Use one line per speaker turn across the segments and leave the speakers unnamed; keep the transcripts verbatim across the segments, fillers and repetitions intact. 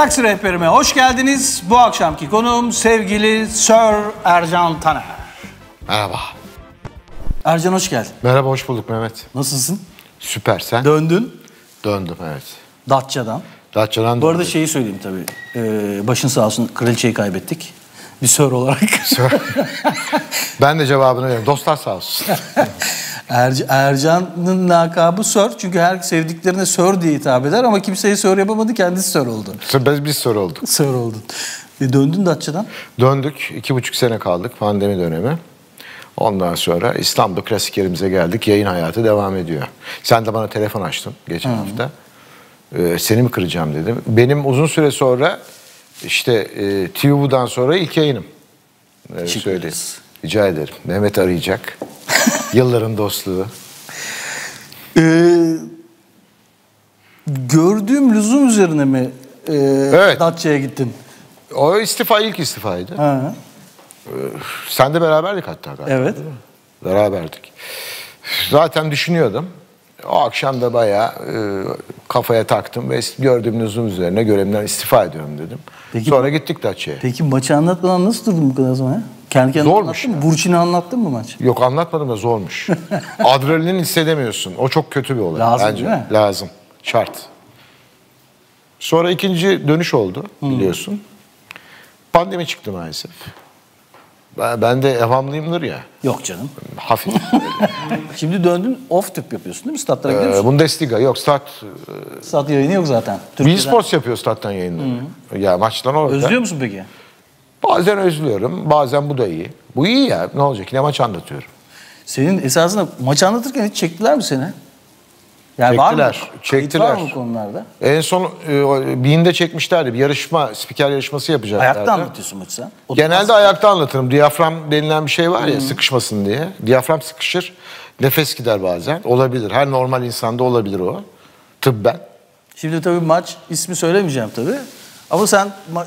Galaksi Rehberime hoş geldiniz. Bu akşamki konuğum sevgili Sir Ercan Taner.
Merhaba.
Ercan hoş geldin.
Merhaba, hoş bulduk Mehmet.
Nasılsın?
Süper, sen?
Döndün.
Döndüm, evet.
Datça'dan.
Datça'dan
Bu arada
döndüm.
şeyi söyleyeyim tabii. Ee, başın sağ olsun, kraliçeyi kaybettik. Bir Sir olarak.
Ben de cevabını veriyorum. Dostlar sağ olsun.
Er, Ercan'ın lakabı Sir. Çünkü her sevdiklerine Sir diye hitap eder ama kimseye Sir yapamadı, kendisi Sir oldu.
Biz bir soru olduk.
Sir oldun. E, döndün Datça'dan.
Döndük. iki buçuk sene kaldık, pandemi dönemi. Ondan sonra İstanbul Klasiklerimize geldik. Yayın hayatı devam ediyor. Sen de bana telefon açtın geçen Hı. hafta. Ee, seni mi kıracağım dedim. Benim uzun süre sonra işte e, T V B'dan sonra ilk yayınım. Ee, söyleyeyim. Rica ederim. Mehmet arayacak. Yılların dostluğu.
Ee, gördüğüm lüzum üzerine mi e,
evet.
Datça'ya gittin?
O istifa ilk istifaydı.
Ha.
Ee, sen de beraberdik hatta galiba.
Evet.
Beraberdik. Zaten düşünüyordum. O akşam da bayağı e, kafaya taktım ve gördüğüm lüzum üzerine görevimden istifa ediyorum dedim. Peki, sonra gittik Datça'ya.
Peki maçı anlatmadan nasıl durdun bu kadar zaman ya? Kendi kendine
zormuş
anlattın mı? Burçin'i anlattın mı maç?
Yok, anlatmadım da zormuş. Adrenalin hissedemiyorsun. O çok kötü bir olay.
Lazım
bence.
değil mi?
Lazım. Şart. Sonra ikinci dönüş oldu biliyorsun. Hmm. Pandemi çıktı maalesef. Ben, ben de evhamlıyımdır ya.
Yok canım.
Hafif.
Şimdi döndün, off tüp yapıyorsun değil mi? Statlara gidiyor musun?
Ee, Bundesliga yok. Stat.
Stat yayını yok zaten.
Wii yapıyor stat'tan yayınları. Ya maçtan orada.
Özlüyor musun peki?
Bazen özlüyorum. Bazen bu da iyi. Bu iyi ya. Ne olacak? Yine maç anlatıyorum.
Senin esasında maç anlatırken hiç çektiler mi seni? Yani
çektiler.
Var mı?
Çektiler.
Var mı bu konularda?
En son e, Bean'de çekmişlerdi. Bir yarışma, spiker yarışması yapacaklardı.
Ayakta anlatıyorsun maçı sen. O
Genelde ayakta anlatırım. Diyafram denilen bir şey var ya, hmm. sıkışmasın diye. Diyafram sıkışır. Nefes gider bazen. Olabilir. Her normal insanda olabilir o. Tıbben.
Şimdi tabii maç ismi söylemeyeceğim tabii. Ama sen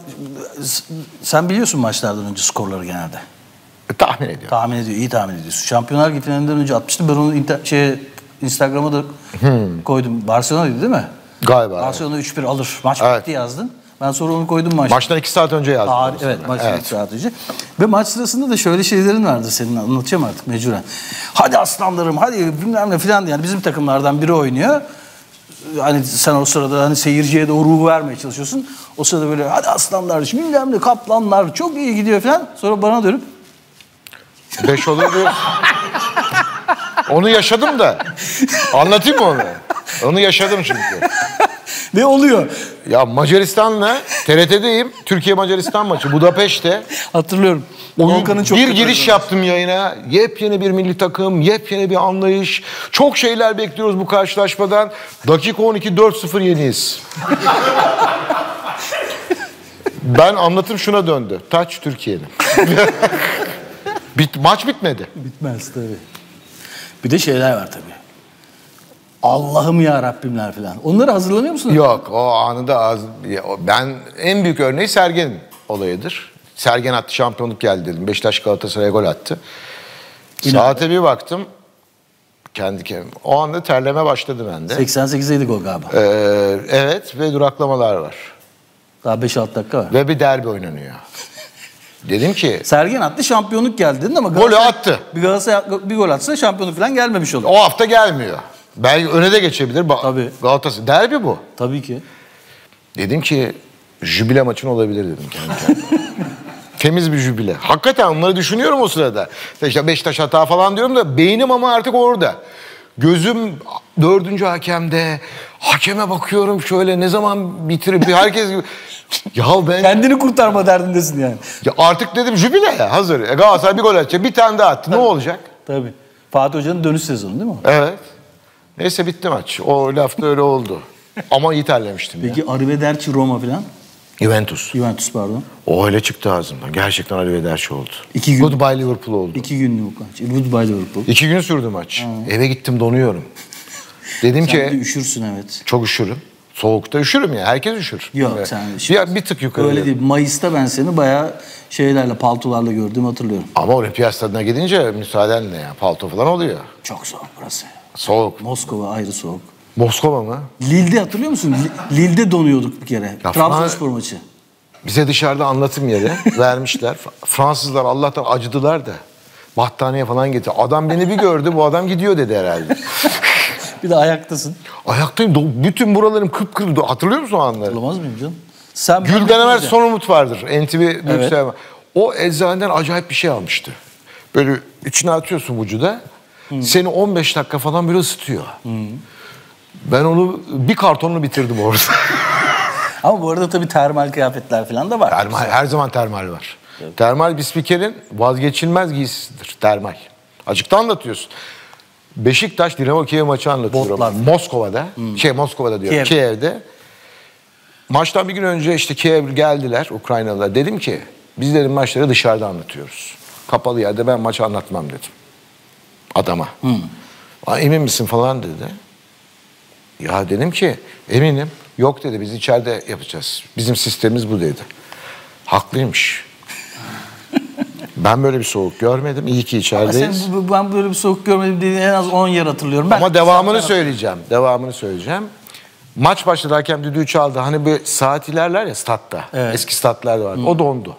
sen biliyorsun maçlardan önce skorları genelde.
E, tahmin ediyorum.
Tahmin ediyor, iyi tahmin ediyorsun. Şampiyonlar Ligi finalinden önce atmıştım. Ben onu inter- şey, Instagram'a da hmm. koydum. Barcelona'ydı değil mi?
Galiba.
Barcelona evet. üç bir alır. Maç
evet.
bitti yazdın. Ben sonra onu koydum maçta.
Maçtan iki saat önce yazdım.
Tarih, evet, maçtan evet. iki saat önce. Ve maç sırasında da şöyle şeylerin vardı senin, anlatacağım artık mecburen. Hadi aslanlarım, hadi bilmem ne falan, yani bizim takımlardan biri oynuyor. Hani sen o sırada hani seyirciye de o ruhu vermeye çalışıyorsun. O sırada böyle hadi aslanlar, bilmem ne kaplanlar çok iyi gidiyor falan. Sonra bana dönüp
beş olur diyorsun. Onu yaşadım da. Anlatayım mı onu? Onu yaşadım çünkü.
Ne oluyor?
Ya Macaristan'la T R T'deyim. Türkiye-Macaristan maçı Budapeşte.
Hatırlıyorum.
Oyun, çok bir giriş yaptım yayına. Yepyeni bir milli takım, yepyeni bir anlayış. Çok şeyler bekliyoruz bu karşılaşmadan. Dakika on iki dört sıfır yeniyiz. Ben anlatım şuna döndü. Taç Türkiye'nin. Bit, maç bitmedi.
Bitmez tabii. Bir de şeyler var tabii. Allah'ım ya Rabbimler falan. Onları hazırlanıyor musun?
Yok, o anında az, ben en büyük örneği Sergen'in olayıdır. Sergen attı, şampiyonluk geldi dedim. Beşiktaş Galatasaray'a gol attı. Yine saate bir baktım. Kendi kendime. O anda terleme başladı bende.
seksen sekizeydi gol galiba.
Ee, evet ve duraklamalar var.
Daha beş altı dakika var.
Ve bir derbi oynanıyor. Dedim ki...
Sergen attı, şampiyonluk geldi dedin ama...
Golü attı.
Bir Galatasaray bir gol atsa şampiyonluk falan gelmemiş olur.
O hafta gelmiyor. Belki öne de geçebilir.
Tabii.
Galatasaray. Derbi bu.
Tabii ki.
Dedim ki jübile maçın olabilir dedim kendi kendime. Temiz bir jübile. Hakikaten onları düşünüyorum o sırada. İşte Beşiktaş hata falan diyorum da beynim ama artık orada. Gözüm dördüncü hakemde. Hakeme bakıyorum şöyle, ne zaman bitirir? Herkes gibi. Ya ben...
Kendini kurtarma derdindesin yani.
Ya artık dedim jübile ya, hazır. E Galatasaray bir gol atacak. Bir tane daha attı. Tabii. Ne olacak?
Tabii. Fatih Hoca'nın dönüş sezonu değil mi?
Evet. Neyse bitti maç. O lafta öyle oldu. Ama iyi terlemiştim.
Peki ya. Arrivederci Roma falan?
Juventus.
Juventus pardon.
O öyle çıktı ağzımdan. Gerçekten Arrivederci oldu.
İki gün.
Goodbye Liverpool oldu.
İki günlük maç. Goodbye Liverpool.
İki gün sürdü maç. Ha. Eve gittim, donuyorum. Dedim
sen
ki...
Sen de üşürsün evet.
Çok üşürüm. Soğukta üşürüm ya. Herkes üşür.
Yok
evet.
sen üşürsün.
Bir, bir tık yukarı.
Öyle değil. Mayıs'ta ben seni bayağı şeylerle, paltolarla gördüğümü hatırlıyorum.
Ama Olimpiyat Stadı'na gidince müsaadenle ya. Palto falan oluyor.
Çok soğuk burası.
Soğuk.
Moskova ayrı soğuk.
Moskova mı?
Lille'de hatırlıyor musun? Li- Lille'de donuyorduk bir kere.
Ya
Trabzonspor maçı.
Bize dışarıda anlatım yeri vermişler. Fransızlar Allah'tan acıdılar da battaniye falan getir. Adam beni bir gördü, bu adam gidiyor dedi herhalde.
Bir de ayaktasın.
Ayaktayım. Bütün buralarım kıpkırmızı. Hatırlıyor musun o anları?
Hatırlamaz mıyım canım? Sen
Gülden Ömer son umut vardır. N T V
Evet.
Büyükselma. O eczaneden acayip bir şey almıştı. Böyle içine atıyorsun vücuda. Hmm. Seni on beş dakika falan böyle ısıtıyor. Hmm. Ben onu bir kartonunu bitirdim orada.
Ama bu arada tabii termal kıyafetler falan da var.
Termal, her zaman termal var. Evet. Termal bir spikerin vazgeçilmez giysisidir. Termal. Açıkta anlatıyorsun. Beşiktaş Dinamo Kiev maçı anlatıyorum.
Botlar.
Moskova'da. Hmm. Şey Moskova'da diyorum.
Kiev.
Kiev'de. Maçtan bir gün önce işte Kiev geldiler Ukraynalılar. Dedim ki biz dedim maçları dışarıda anlatıyoruz. Kapalı yerde ben maçı anlatmam dedim. Adama. Hmm. Emin misin falan dedi. Ya dedim ki eminim. Yok dedi biz içeride yapacağız. Bizim sistemimiz bu dedi. Haklıymış. Ben böyle bir soğuk görmedim. İyi ki içerideyiz.
Sen, bu- ben böyle bir soğuk görmedim dediğin en az on yer hatırlıyorum. Ben
Ama devamını söyleyeceğim. Devamını söyleyeceğim. Maç başladı, hakem düdüğü çaldı. Hani bir saat ilerler ya statta. Evet. Eski statlar vardı. Hmm. O dondu.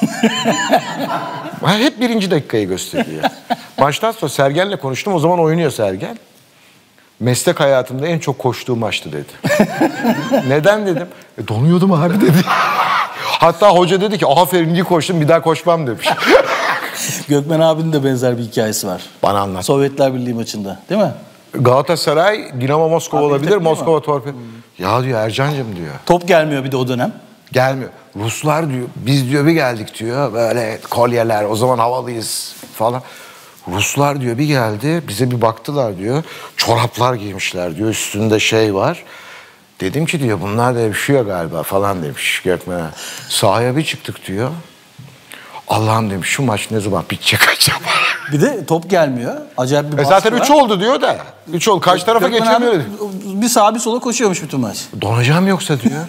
Hep birinci dakikayı gösteriyor. Maçtan sonra Sergen'le konuştum. O zaman oynuyor Sergen. Meslek hayatımda en çok koştuğum maçtı dedi. Neden dedim. E, donuyordum abi dedi. Hatta hoca dedi ki aferin iyi koştun, bir daha koşmam demiş.
Gökmen abinin de benzer bir hikayesi var.
Bana anlat.
Sovyetler Birliği maçında değil mi?
Galatasaray, Dinamo Moskova
Abi,
olabilir,
değil mi?
Moskova torpil. Hmm. Ya diyor Ercan'cım diyor.
Top gelmiyor bir de o dönem.
Gelmiyor. Ruslar diyor, biz diyor bir geldik diyor, böyle kolyeler, o zaman havalıyız falan. Ruslar diyor bir geldi, bize bir baktılar diyor, çoraplar giymişler diyor, üstünde şey var. Dedim ki diyor, bunlar da yaşıyor galiba falan demiş Gökmen'e. Sahaya bir çıktık diyor. Allah'ım demiş, şu maç ne zaman bitecek acaba?
Bir de top gelmiyor. Acayip bir
E
baskı
zaten
var.
üç oldu diyor da. Üç oldu. Karşı tarafa
Gökmen
geçemiyor.
abi bir sağa bir sola koşuyormuş bütün maç.
Donacağım yoksa diyor.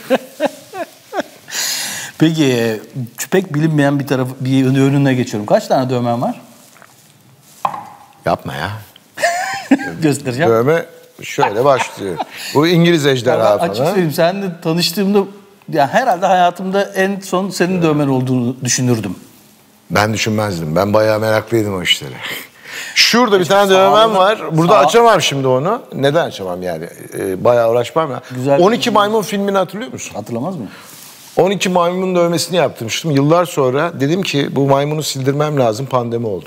Peki pek bilinmeyen bir taraf bir önüne geçiyorum. Kaç tane dövmen var?
Yapma ya.
Göstereceğim.
Dövme şöyle başlıyor. Bu İngiliz ejderha
Ya ben
falan.
açık söyleyeyim, seninle tanıştığımda ya herhalde hayatımda en son senin dövmen olduğunu düşünürdüm.
Ben düşünmezdim. Ben bayağı meraklıydım o işlere. Şurada bir tane
sağlamı-
dövmem var. Burada
sağ-
açamam şimdi onu. Neden açamam yani? Ee, bayağı uğraşmam ya.
Güzel
on iki
bir-
Maymun filmini hatırlıyor musun?
Hatırlamaz mı?
on iki maymunun dövmesini yaptırmıştım. Yıllar sonra dedim ki bu maymunu sildirmem lazım, pandemi oldu.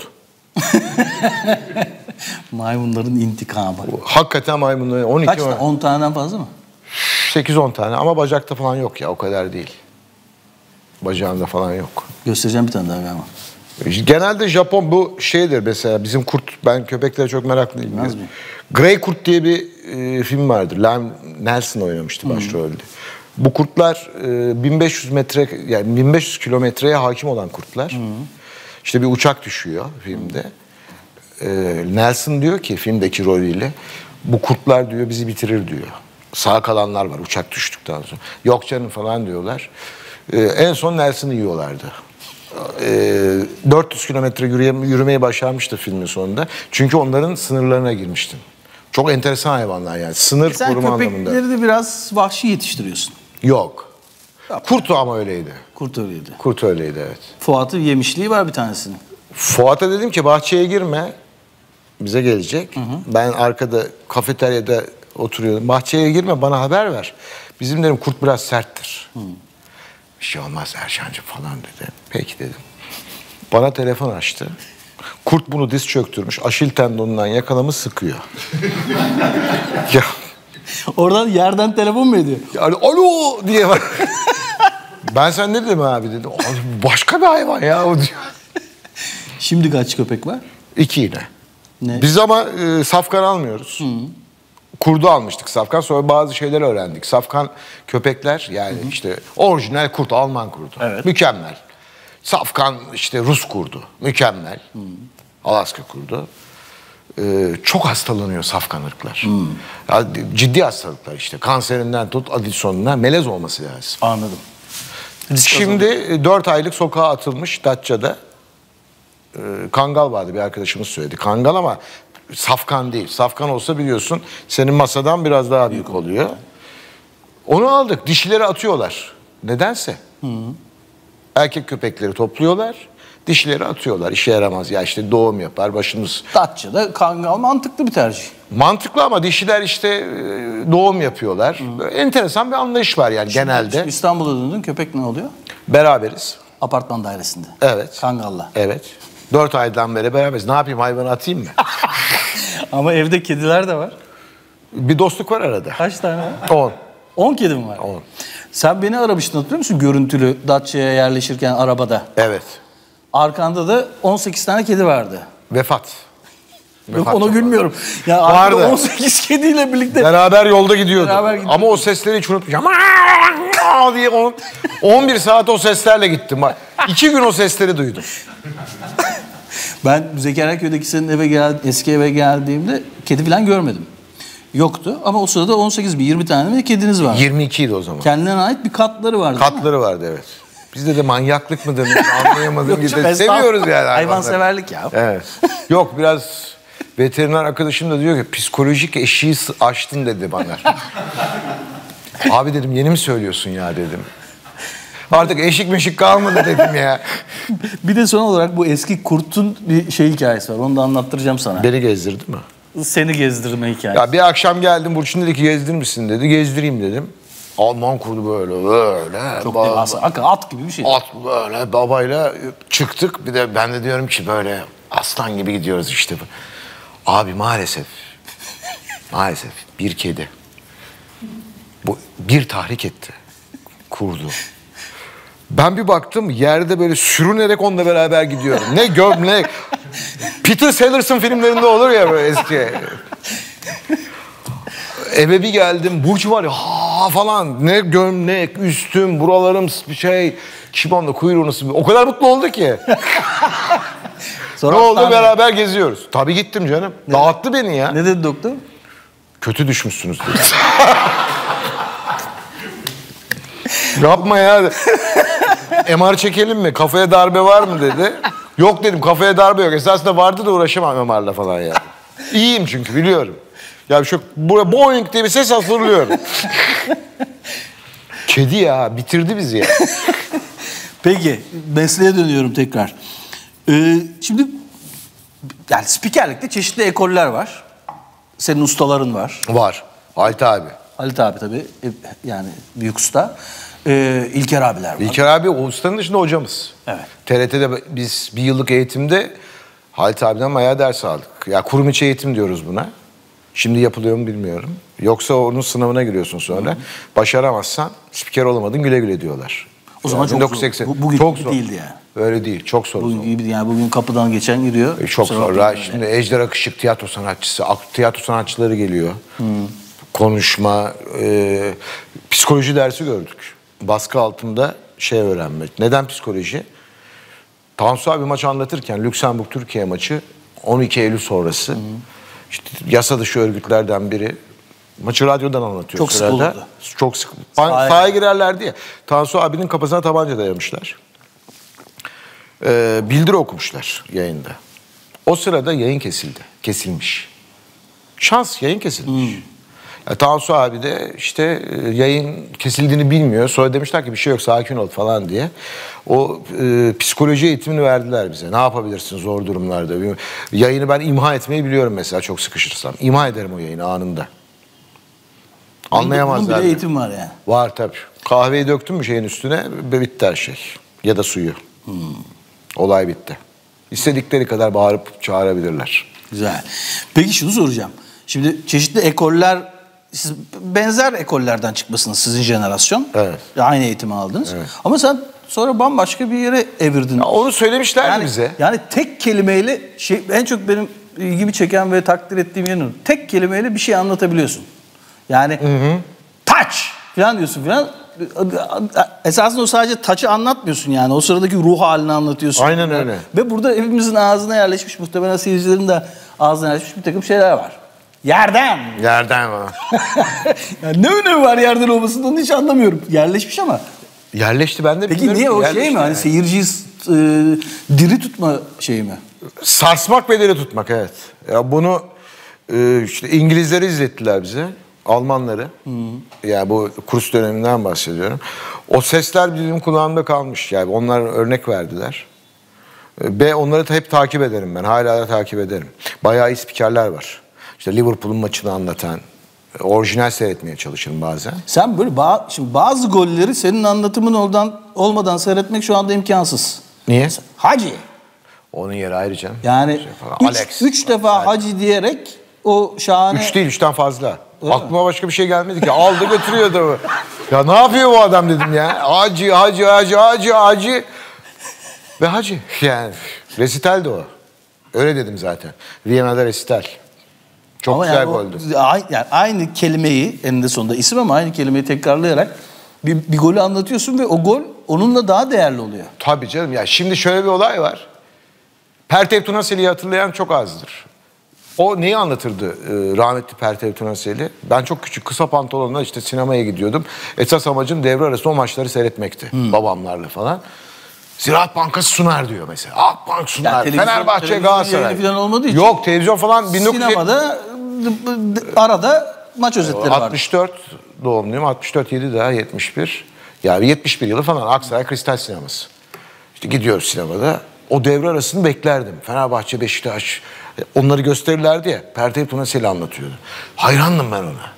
Maymunların intikamı.
Hakikaten maymunların on iki
Kaç
may-
tane? on taneden fazla mı?
sekiz on tane ama bacakta falan yok ya, o kadar değil. Bacağında falan yok.
Göstereceğim bir tane daha ama.
Genelde Japon bu şeydir mesela, bizim kurt, ben köpeklere çok meraklıyım.
Bilmez miyim?
Grey Kurt diye bir e, film vardır. Liam Neeson oynamıştı başrolde. Bu kurtlar e, bin beş yüz metre, yani bin beş yüz kilometreye hakim olan kurtlar. Hı. İşte bir uçak düşüyor filmde. E, Nelson diyor ki filmdeki rolüyle, bu kurtlar diyor bizi bitirir diyor. Sağ kalanlar var uçak düştükten sonra. Yok canım falan diyorlar. E, en son Nelson'ı yiyorlardı. E, dört yüz kilometre yürümeyi başarmıştı filmin sonunda. Çünkü onların sınırlarına girmiştim. Çok enteresan hayvanlar yani. Sınır
Sen
koruma anlamında.
köpekleri de biraz vahşi yetiştiriyorsun.
Yok. Kurt ama öyleydi.
Kurt öyleydi.
Kurt öyleydi evet.
Fuat'ın yemişliği var bir tanesinin.
Fuat'a dedim ki bahçeye girme. Bize gelecek. Hı hı. Ben arkada kafeteryada oturuyordum. Bahçeye girme, bana haber ver. Bizim dedim kurt biraz serttir. Hı. Bir şey olmaz Erşancığım falan dedi. Peki dedim. Bana telefon açtı. Kurt bunu diz çöktürmüş. Aşil tendonundan yakalamış, sıkıyor. Ya.
Oradan yerden telefon mu ediyor?
Yani alo diye var. Ben sen ne dedim abi dedim. Başka bir hayvan ya o diyor.
Şimdi kaç köpek var?
İki yine.
Ne?
Biz ama e, safkan almıyoruz. Hı. Kurdu almıştık safkan. Sonra bazı şeyler öğrendik. Safkan köpekler yani hı hı. işte orijinal kurt, Alman kurdu. Evet. Mükemmel. Safkan işte Rus kurdu. Mükemmel. Hı. Alaska kurdu. Ee, çok hastalanıyor safkan ırklar. Hmm. Ya, ciddi hastalıklar işte. Kanserinden tut Addison'una melez olması lazım.
Anladım.
Şimdi e, dört aylık sokağa atılmış Datça'da. Ee, kangal vardı, bir arkadaşımız söyledi. Kangal ama Safkan değil. Safkan olsa biliyorsun senin masadan biraz daha büyük oluyor. Onu aldık. Dişileri atıyorlar. Nedense. Hı. Erkek köpekleri topluyorlar. Dişileri atıyorlar. İşe yaramaz. Ya işte doğum yapar başımız.
Datça'da Kangal mantıklı bir tercih.
Mantıklı ama dişiler işte doğum yapıyorlar. Böyle enteresan bir anlayış var yani. Şimdi, genelde.
Şimdi İstanbul'a döndün, köpek ne oluyor?
Beraberiz.
Apartman dairesinde.
Evet.
Kangal'la.
Evet. Dört aydan beri beraberiz. Ne yapayım, hayvanı atayım mı?
Ama evde kediler de var.
Bir dostluk var arada.
Kaç tane var?
On.
On kedi mi var?
On.
Sen beni aramıştın, hatırlıyor musun? Görüntülü Datça'ya yerleşirken arabada.
Evet.
Arkanda da on sekiz tane kedi vardı.
Vefat.
Yok,
Vefat
ona
çok
gülmüyorum. Ya
vardı.
arkada on sekiz kediyle birlikte.
Beraber yolda gidiyorduk.
Beraber gidiyorduk.
Ama o sesleri hiç unutmayacağım. diye on, on bir saat o seslerle gittim. Bak, iki gün o sesleri duydum.
Ben Zekeriyaköy'deki senin eve gel, eski eve geldiğimde kedi falan görmedim. Yoktu ama o sırada on sekiz bir yirmi tane mi kediniz vardı?
yirmi iki idi o zaman.
Kendine ait bir katları vardı.
Katları vardı, evet. Bizde de manyaklık mı denir anlayamadım.
Yok,
gibi.
çok
Seviyoruz yani.
Hayvanseverlik ya.
Evet. Yok, biraz veteriner arkadaşım da diyor ki psikolojik eşiği aştın dedi bana. Abi dedim, yeni mi söylüyorsun ya dedim. Artık eşik meşik kalmadı dedim ya.
Bir de son olarak bu eski kurtun bir şey hikayesi var. Onu da anlattıracağım sana.
Beni gezdirdi mi?
Seni gezdirme hikayesi.
Ya bir akşam geldim, Burçin dedi ki gezdirir misin dedi. Gezdireyim dedim. Alman kurdu böyle böyle.
Çok
baba,
devasa. At gibi bir şey.
At böyle babayla çıktık. Bir de ben de diyorum ki böyle aslan gibi gidiyoruz işte. Abi maalesef. Maalesef bir kedi. Bu bir tahrik etti. Kurdu. Ben bir baktım yerde böyle sürünerek onunla beraber gidiyorum. Ne gömlek. Peter Sellers'ın filmlerinde olur ya böyle eski. Eve bir geldim, Burç var ya ha falan, ne gömlek, üstüm, buralarım bir şey, şibonla kuyruğunu, o kadar mutlu oldu ki. Sonra ne oldu, beraber geziyoruz. Tabii gittim canım, ne? Dağıttı beni ya.
Ne dedi doktor?
Kötü düşmüşsünüz dedi. Yapma ya. M R çekelim mi, kafaya darbe var mı dedi. Yok dedim, kafaya darbe yok, esasında vardı da uğraşamam M R'la falan ya. İyiyim çünkü biliyorum. Ya şu buraya Boeing diye bir ses hatırlıyorum. Kedi ya, bitirdi bizi ya.
Peki, mesleğe dönüyorum tekrar. Ee, şimdi yani spikerlikte çeşitli ekoller var. Senin ustaların var.
Var. Halit abi.
Halit abi tabii, yani büyük usta. Ee, İlker abiler var.
İlker abi o ustanın dışında hocamız.
Evet.
T R T'de biz bir yıllık eğitimde Halit abiden bayağı ders aldık. Ya kurum içi eğitim diyoruz buna. Şimdi yapılıyor mu bilmiyorum. Yoksa onun sınavına giriyorsun sonra. Hı hı. Başaramazsan spiker olamadın, güle güle diyorlar.
O zaman yani çok zor. Bu, bugün
çok
gibi
zor.
değildi yani.
Öyle değil. Çok zor.
Bugün gibi, yani bugün kapıdan geçen giriyor.
E, çok zor. Yani. Şimdi Ejder Akışık tiyatro sanatçısı, tiyatro sanatçıları geliyor. Hmm. Konuşma, e, psikoloji dersi gördük. Baskı altında şey öğrenmek. Neden psikoloji? Tansu abi maçı anlatırken Lüksemburg-Türkiye maçı on iki Eylül sonrası. Hmm. İşte yasa dışı örgütlerden biri. Maçı radyodan anlatıyor.
Çok
sırada.
sık olurdu.
Çok sık. Sahaya, Sahaya girerlerdi ya. Tansu abinin kafasına tabanca dayamışlar. Ee, bildiri okumuşlar yayında. O sırada yayın kesildi. Kesilmiş. Şans, yayın kesilmiş. Hmm. Ya, Tansu abi de işte yayın kesildiğini bilmiyor. Sonra demişler ki bir şey yok, sakin ol falan diye. O e, psikoloji eğitimini verdiler bize. Ne yapabilirsin zor durumlarda? Yayını ben imha etmeyi biliyorum mesela, çok sıkışırsam. İmha ederim o yayını anında. Anlayamazlar.
Bunun bile eğitim var yani.
Var tabii. Kahveyi döktün mü şeyin üstüne bitti her şey. Ya da suyu. Hmm. Olay bitti. İstedikleri kadar bağırıp çağırabilirler.
Güzel. Peki şunu soracağım. Şimdi çeşitli ekoller, siz benzer ekollerden çıkmasınız sizin jenerasyon.
Evet.
Aynı eğitimi aldınız. Evet. Ama sen sonra bambaşka bir yere evirdin.
Ya onu söylemişlerdi
yani,
bize.
Yani tek kelimeyle şey, en çok benim ilgimi çeken ve takdir ettiğim yanı, tek kelimeyle bir şey anlatabiliyorsun. Yani hı hı. Touch falan diyorsun falan. Esasında o sadece touch'ı anlatmıyorsun yani. O sıradaki ruh halini anlatıyorsun.
Aynen öyle.
Ve burada hepimizin ağzına yerleşmiş, muhtemelen seyircilerin de ağzına yerleşmiş bir takım şeyler var. Yerden.
Yerden var.
Yani ne önemi var yerden olmasını, onu hiç anlamıyorum. Yerleşmiş ama.
Yerleşti, ben de bilmiyorum.
Peki niye o
yerleşti
şey mi? Yani. Hani seyirciyi e, diri tutma şeyi mi?
Sarsmak ve diri tutmak, evet. Ya bunu Ee, işte İngilizleri izlettiler bize. Almanları. Hı. Yani bu kurs döneminden bahsediyorum. O sesler benim kulağımda kalmış. Yani onlar örnek verdiler. Ve onları da hep takip ederim ben. Hala da takip ederim. Bayağı iyi spikerler var. İşte Liverpool'un maçını anlatan, orijinal seyretmeye çalışırım bazen.
Sen böyle ba şimdi bazı golleri senin anlatımın oradan olmadan seyretmek şu anda imkansız.
Niye?
Hacı.
Onun yeri ayrı canım.
Yani
şey
üç,
Alex.
üç defa Hacı diyerek o şahane...
Üç değil, üçten fazla.
Öyle
Aklıma mi? Başka bir şey gelmedi ki. Aldı götürüyor adamı. Ya ne yapıyor bu adam dedim ya. Hacı, hacı, hacı, hacı, hacı. Ve hacı. Yani resital de o. Öyle dedim zaten. Viyana'da resital. Çok
ama
güzel
yani
goldü.
O, yani aynı kelimeyi, eninde sonunda isim ama aynı kelimeyi tekrarlayarak bir, bir golü anlatıyorsun ve o gol onunla daha değerli oluyor.
Tabii canım. Ya şimdi şöyle bir olay var. Pertev Tunaseli'yi hatırlayan çok azdır. O neyi anlatırdı e, rahmetli Pertev Tunaseli? Ben çok küçük kısa pantolonla işte sinemaya gidiyordum. Esas amacım devre arası o maçları seyretmekti. Hmm. Babamlarla falan. Ziraat Bankası sunar diyor mesela. Akbank sunar. Yani televizyon,
Fenerbahçe,
televizyon Galatasaray.
Falan olmadığı için.
Yok televizyon falan. bin dokuz yüz...
Sinemada arada maç özetleri var.
altmış dört doğumluyum. altmış dört yedi daha yetmiş bir. Yani yetmiş bir yılı falan Aksaray Kristal Sineması. İşte gidiyoruz sinemada. O devre arasını beklerdim. Fenerbahçe, Beşiktaş. Onları gösterirlerdi ya. Pertev Tunaseli anlatıyordu. Hayrandım ben ona.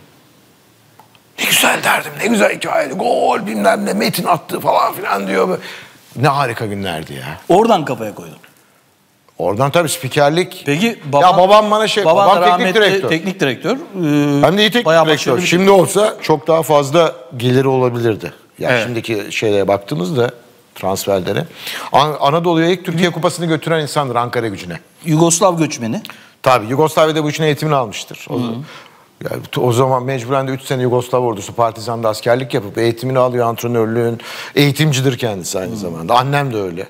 Ne güzel derdim. Ne güzel hikayeydi. Gol bilmem ne. Metin attı falan filan diyor. Ne harika günlerdi ya.
Oradan kafaya koydum.
Oradan tabii spikerlik.
Peki baban,
ya babam bana şey,
baban
babam teknik direktör.
Teknik direktör.
Ee, Hem de iyi teknik direktör. Şimdi olsa çok daha fazla geliri olabilirdi. Yani evet. Şimdiki şeylere baktığımızda transferlere. An Anadolu'ya ilk Türkiye Kupası'nı götüren insandır Ankara Gücü'ne.
Yugoslav göçmeni.
Tabii Yugoslavya'da bu işin eğitimini almıştır. O, yani, o zaman mecburen de üç sene Yugoslav ordusu Partizan'da askerlik yapıp eğitimini alıyor, antrenörlüğün. Eğitimcidir kendisi aynı hmm. zamanda. Annem de öyle.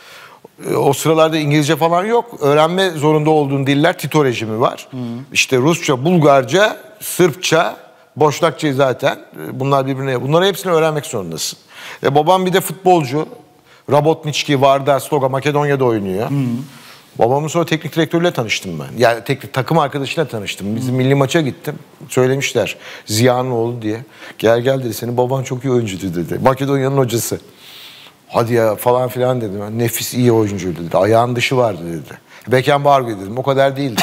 O sıralarda İngilizce falan yok. Öğrenme zorunda olduğun diller Tito rejimi var. Hmm. İşte Rusça, Bulgarca, Sırpça, Boşnakça zaten. Bunlar birbirine. Bunları hepsini öğrenmek zorundasın. E, babam bir de futbolcu. Rabotnički, Vardar, Sloga, Makedonya'da oynuyor. Hmm. Babamın sonra teknik direktörüyle tanıştım ben. Yani teknik takım arkadaşıyla tanıştım. Bizim hmm. milli maça gittim. Söylemişler Ziya'nın oğlu diye. Gel gel dedi, senin baban çok iyi oyuncuydu dedi. Makedonya'nın hocası. Hadi ya falan filan dedim. Nefis iyi oyuncuydu dedi. Ayağın dışı vardı dedi. Beckenbauer dedim. O kadar değildi.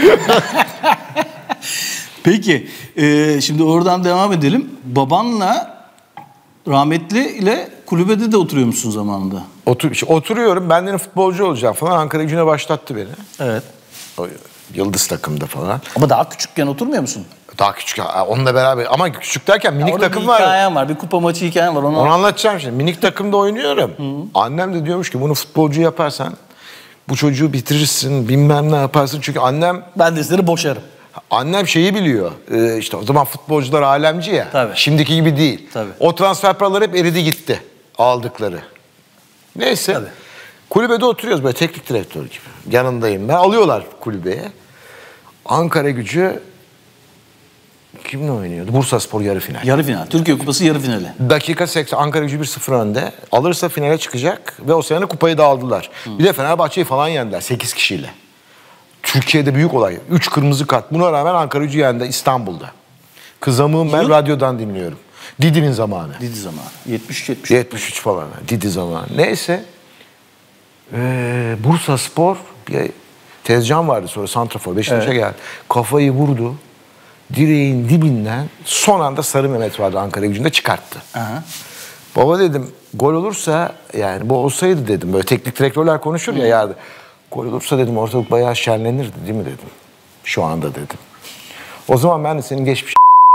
Peki. E, şimdi oradan devam edelim. Babanla rahmetli ile kulübede de oturuyor musun zamanında?
Otur, işte oturuyorum. Ben de futbolcu olacağım falan. Ankara Gücü'ne başlattı beni.
Evet.
O, Yıldız takımda falan.
Ama daha küçükken oturmuyor musun?
Daha küçük. Onunla beraber. Ama küçük derken minik ya takım var.
Bir hikayem var. Bir kupa maçı hikayem var. Onu,
onu anlatacağım şimdi. Minik takımda oynuyorum. Hı. Annem de diyormuş ki bunu futbolcu yaparsan bu çocuğu bitirirsin, bilmem ne yaparsın. Çünkü annem...
Ben de seni boşarım.
Annem şeyi biliyor. Ee, işte o zaman futbolcular alemci ya.
Tabii.
Şimdiki gibi değil.
Tabii.
O transfer paraları hep eridi gitti. Aldıkları. Neyse. Tabii. Kulübede oturuyoruz böyle teknik direktör gibi. Yanındayım ben. Alıyorlar kulübeye. Ankara Gücü kimle oynuyordu? Bursaspor yarı final.
Yarı final. Türkiye Kupası yarı finali.
Dakika seksen. Ankara Gücü bir sıfır önde. Alırsa finale çıkacak ve o sene kupayı da aldılar. Hı. Bir de Fenerbahçe'yi falan yendiler sekiz kişiyle. Türkiye'de büyük olay. Üç kırmızı kart. Buna rağmen Ankara Gücü yendi İstanbul'da. Kızamığım ben radyodan dinliyorum. Didi'nin zamanı.
Didi zamanı. yetmiş yetmiş.
yetmiş üç falan. Didi zamanı. Neyse. Ee, Bursaspor bir Tezcan vardı sonra santrafor. Beşiktaş'a evet. geldi. Kafayı vurdu. Direğin dibinden son anda Sarı Mehmet vardı Ankara Gücü'nde çıkarttı. Aha. Baba dedim gol olursa yani bu olsaydı dedim. Böyle teknik direktörler konuşur ya yardı. Gol olursa dedim ortalık bayağı şenlenirdi değil mi dedim. Şu anda dedim. O zaman ben de senin geçmiş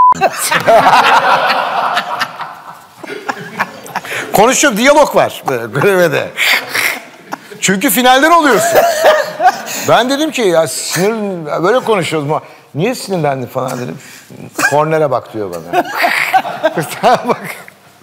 konuşuyorum, diyalog var görevede. Çünkü finalden oluyorsun. Ben dedim ki ya sinir böyle konuşuyoruz mu? Niye sinirlendin falan dedim. Kornere bak diyor bana. Bak.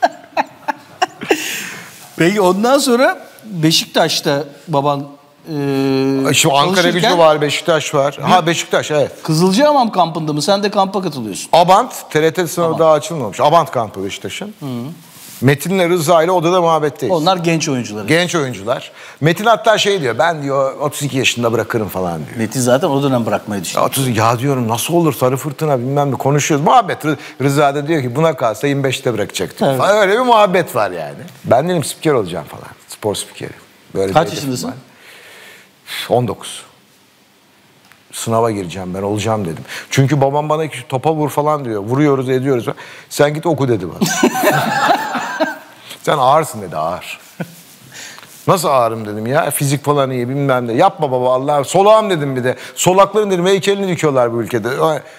Peki ondan sonra Beşiktaş'ta baban
Ee, Şu Ankara Gücü var, Beşiktaş var. Ha Beşiktaş evet.
Kızılcahamam kampında mı? Sen de kampa katılıyorsun.
Abant, T R T sınavı daha açılmamış. Abant kampı Beşiktaş'ın. Metin'le Rıza ile odada muhabbetteyiz.
Onlar genç oyuncular.
Genç oyuncular. Metin hatta şey diyor, ben diyor otuz iki yaşında bırakırım falan diyor.
Metin zaten o dönem bırakmayı düşünüyor.
Ya, otuz, ya diyorum nasıl olur Sarı Fırtına bilmem ne konuşuyoruz. Muhabbet. Rıza da diyor ki buna kalsa yirmi beşte bırakacaktım. Evet. Falan. Öyle bir muhabbet var yani. Ben dedim spiker olacağım falan. Spor spikeri. Böyle
kaç yaşındasın?
on dokuz. Sınava gireceğim ben, olacağım dedim. Çünkü babam bana topa vur falan diyor. Vuruyoruz ediyoruz. Sen git oku dedi bana. Sen ağırsın dedi, ağır. Nasıl ağırım dedim ya, fizik falan iyi bilmem ne. Yapma baba Allah, solağım dedim bir de. Solakların dedim heykelini dikiyorlar bu ülkede.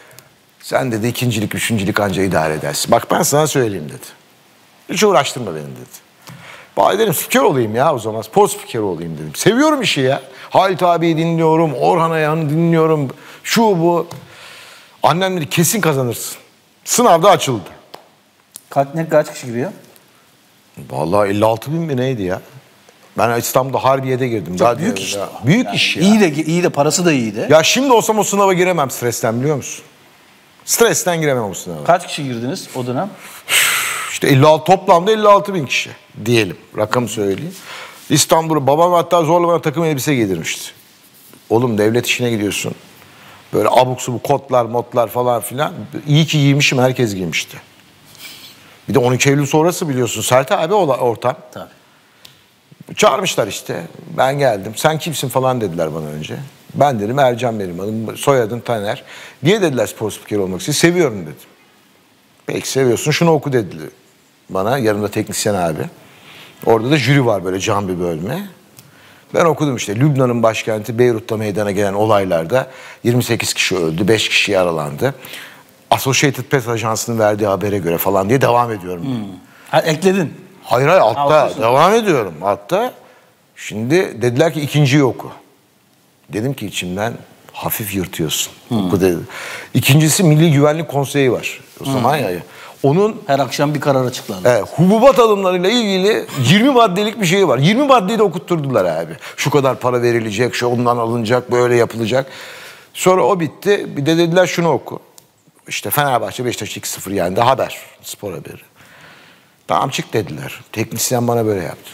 Sen dedi ikincilik, üçüncülük anca idare edersin. Bak ben sana söyleyeyim dedi. Hiç uğraştırma beni dedi. Bari dedim spiker olayım ya o zaman, spor spikeri olayım dedim. Seviyorum işi ya. Halit abiyi dinliyorum, Orhan Ayhan'ı dinliyorum. Şu bu. Annem dedi kesin kazanırsın. Sınavda açıldı.
Kaç, ne, kaç kişi giriyor?
Vallahi elli altı bin mi neydi ya? Ben İstanbul'da Harbiye'de girdim.
Çok
Daha
büyük
diyor,
iş.
Ya. Büyük
yani
iş ya.
İyi de, iyi de parası da iyiydi.
Ya şimdi olsam o sınava giremem stresten biliyor musun? Stresten giremem o sınava.
Kaç kişi girdiniz o dönem?
İşte elli altı, toplamda elli altı bin kişi diyelim. Rakam söyleyeyim. İstanbul'u babam hatta zorla bana takım elbise giydirmişti. Oğlum devlet işine gidiyorsun. Böyle abuk subuk kotlar, motlar falan filan. İyi ki giymişim, herkes giymişti. Bir de on iki Eylül sonrası biliyorsun. Sert abi ortam.
Tabii.
Çağırmışlar işte. Ben geldim. Sen kimsin falan dediler bana önce. Ben dedim Ercan benim adım. Soyadım Taner. Niye dediler spor spikeri olmak için? Seviyorum dedim. Peki seviyorsun. Şunu oku dediler bana. Yanımda teknisyen abi. Orada da jüri var böyle cam bir bölme. Ben okudum işte. Lübnan'ın başkenti Beyrut'ta meydana gelen olaylarda yirmi sekiz kişi öldü. beş kişi yaralandı. Associated Press Ajansı'nın verdiği habere göre falan diye devam ediyorum. Hmm.
Ha, ekledin.
Hayır hayır altta.
Altta
devam ediyorum altta. Şimdi dediler ki ikinciyi oku. Dedim ki içimden hafif yırtıyorsun. Hmm. Oku dedi. İkincisi Milli Güvenlik Konseyi var. O zaman hmm. ya. Onun
her akşam bir karar açıklandı.
Evet, hububat alımlarıyla ilgili yirmi maddelik bir şey var. yirmi maddeyi de okutturdular abi. Şu kadar para verilecek, şu ondan alınacak, böyle yapılacak. Sonra o bitti. Bir de dediler şunu oku. İşte Fenerbahçe Beşiktaş iki sıfır yendi. Haber, spor haberi. Tamam çık dediler. Teknisyen bana böyle yaptı.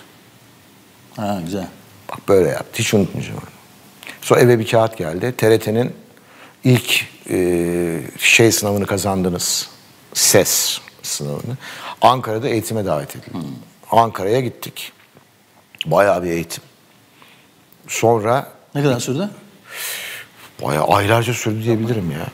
Ha güzel.
Bak böyle yaptı. Hiç unutmayacağım onu. Sonra eve bir kağıt geldi. T R T'nin ilk e, şey sınavını kazandınız. Ses sınavını. Ankara'da eğitime davet edildi. Hmm. Ankara'ya gittik. Bayağı bir eğitim. Sonra...
Ne kadar sürdü?
Bayağı aylarca sürdü diyebilirim ya.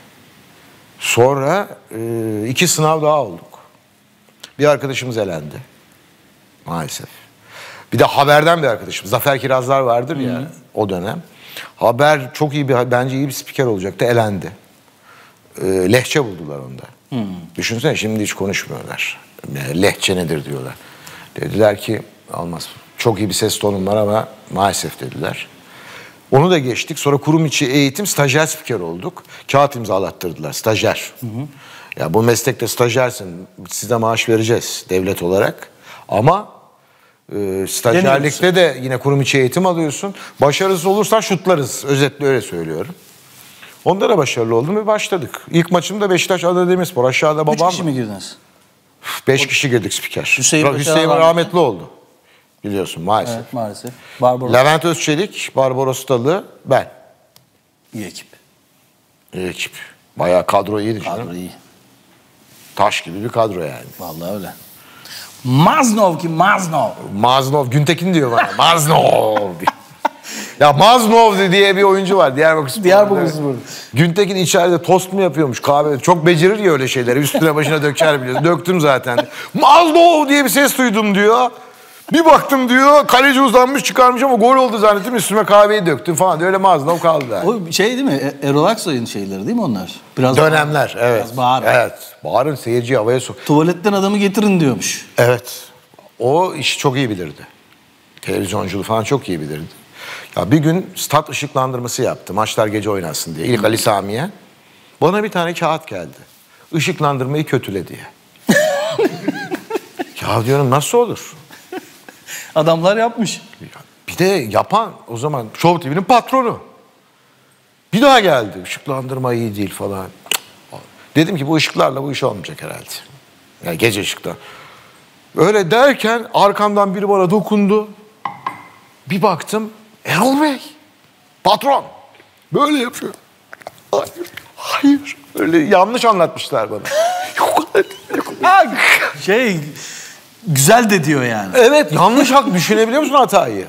Sonra e, iki sınav daha olduk. Bir arkadaşımız elendi. Maalesef. Bir de Haber'den bir arkadaşım. Zafer Kirazlar vardır ya hmm. o dönem. Haber çok iyi bir, bence iyi bir spiker olacaktı. Elendi. E, lehçe buldular onda. Hmm. Düşünsene şimdi hiç konuşmuyorlar. Lehçe nedir diyorlar. Dediler ki olmaz. Çok iyi bir ses tonum var ama maalesef dediler. Onu da geçtik. Sonra kurum içi eğitim stajyer spiker olduk. Kağıt imzalattırdılar. Stajyer. Hı hı. Ya bu meslekte stajyersin. Size maaş vereceğiz devlet olarak. Ama e, stajyerlikte de yine kurum içi eğitim alıyorsun. Başarısız olursan şutlarız. Özetle öyle söylüyorum. Onda da başarılı oldum ve başladık. İlk maçımda Beşiktaş Adana Demirspor. Aşağıda babam.
Üç kişi mi girdiniz?
Beş kişi girdik spiker.
Hüseyin,
Hüseyin rahmetli oldu. Biliyorsun maalesef.
Evet maalesef. Barbaros.
Levent Özçelik, Barbaros Dalı, ben.
İyi ekip.
İyi ekip. Bayağı kadro iyiydi canım.
Kadro iyi.
Taş gibi bir kadro yani.
Vallahi öyle. Maznov ki Maznov.
Maznov, Güntekin diyor bana. Maznov. Ya Maznov diye bir oyuncu var Diyarbakır Spor'da.
Diyarbakır Spor'da.
Güntekin içeride tost mu yapıyormuş kahve? Çok becerir ya öyle şeyleri. Üstüne başına döker biliyorsun. Döktüm zaten. Maznov diye bir ses duydum diyor. Bir baktım diyor kaleci uzanmış çıkarmış ama gol oldu zannettim üstüme kahveyi döktüm falan. Öyle Maznov kaldı. Yani.
O şey değil mi? Erol Aksoy'un şeyleri değil mi onlar? Biraz
dönemler
bağır,
evet.
Biraz bağırın.
Evet. Bağırın seyirciyi havaya sok.
Tuvaletten adamı getirin diyormuş.
Evet. O işi çok iyi bilirdi. Televizyonculuğu falan çok iyi bilirdi. Ya bir gün stat ışıklandırması yaptı. Maçlar gece oynansın diye. İlk Ali Sami'ye. Bana bir tane kağıt geldi. Işıklandırmayı kötüle diye. Ya diyorum nasıl olur?
Adamlar yapmış.
Bir de yapan o zaman Show T V'nin patronu. Bir daha geldi. Işıklandırma iyi değil falan. Dedim ki bu ışıklarla bu iş olmayacak herhalde. Yani gece ışıklar. Öyle derken arkamdan biri bana dokundu. Bir baktım Erol Bey, patron böyle yapıyor. Hayır, hayır. Öyle yanlış anlatmışlar bana. Yok, yok.
Şey, güzel de diyor yani.
Evet, yanlış hak. Düşünebiliyor musun hatayı?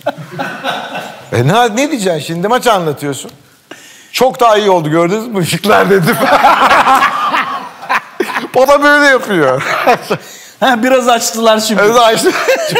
e ne, ne diyeceksin şimdi? Maçı anlatıyorsun. Çok daha iyi oldu, gördünüz mü? Işıklar dedim. Bana böyle yapıyor.
Ha, biraz açtılar şimdi.
Evet, açtı.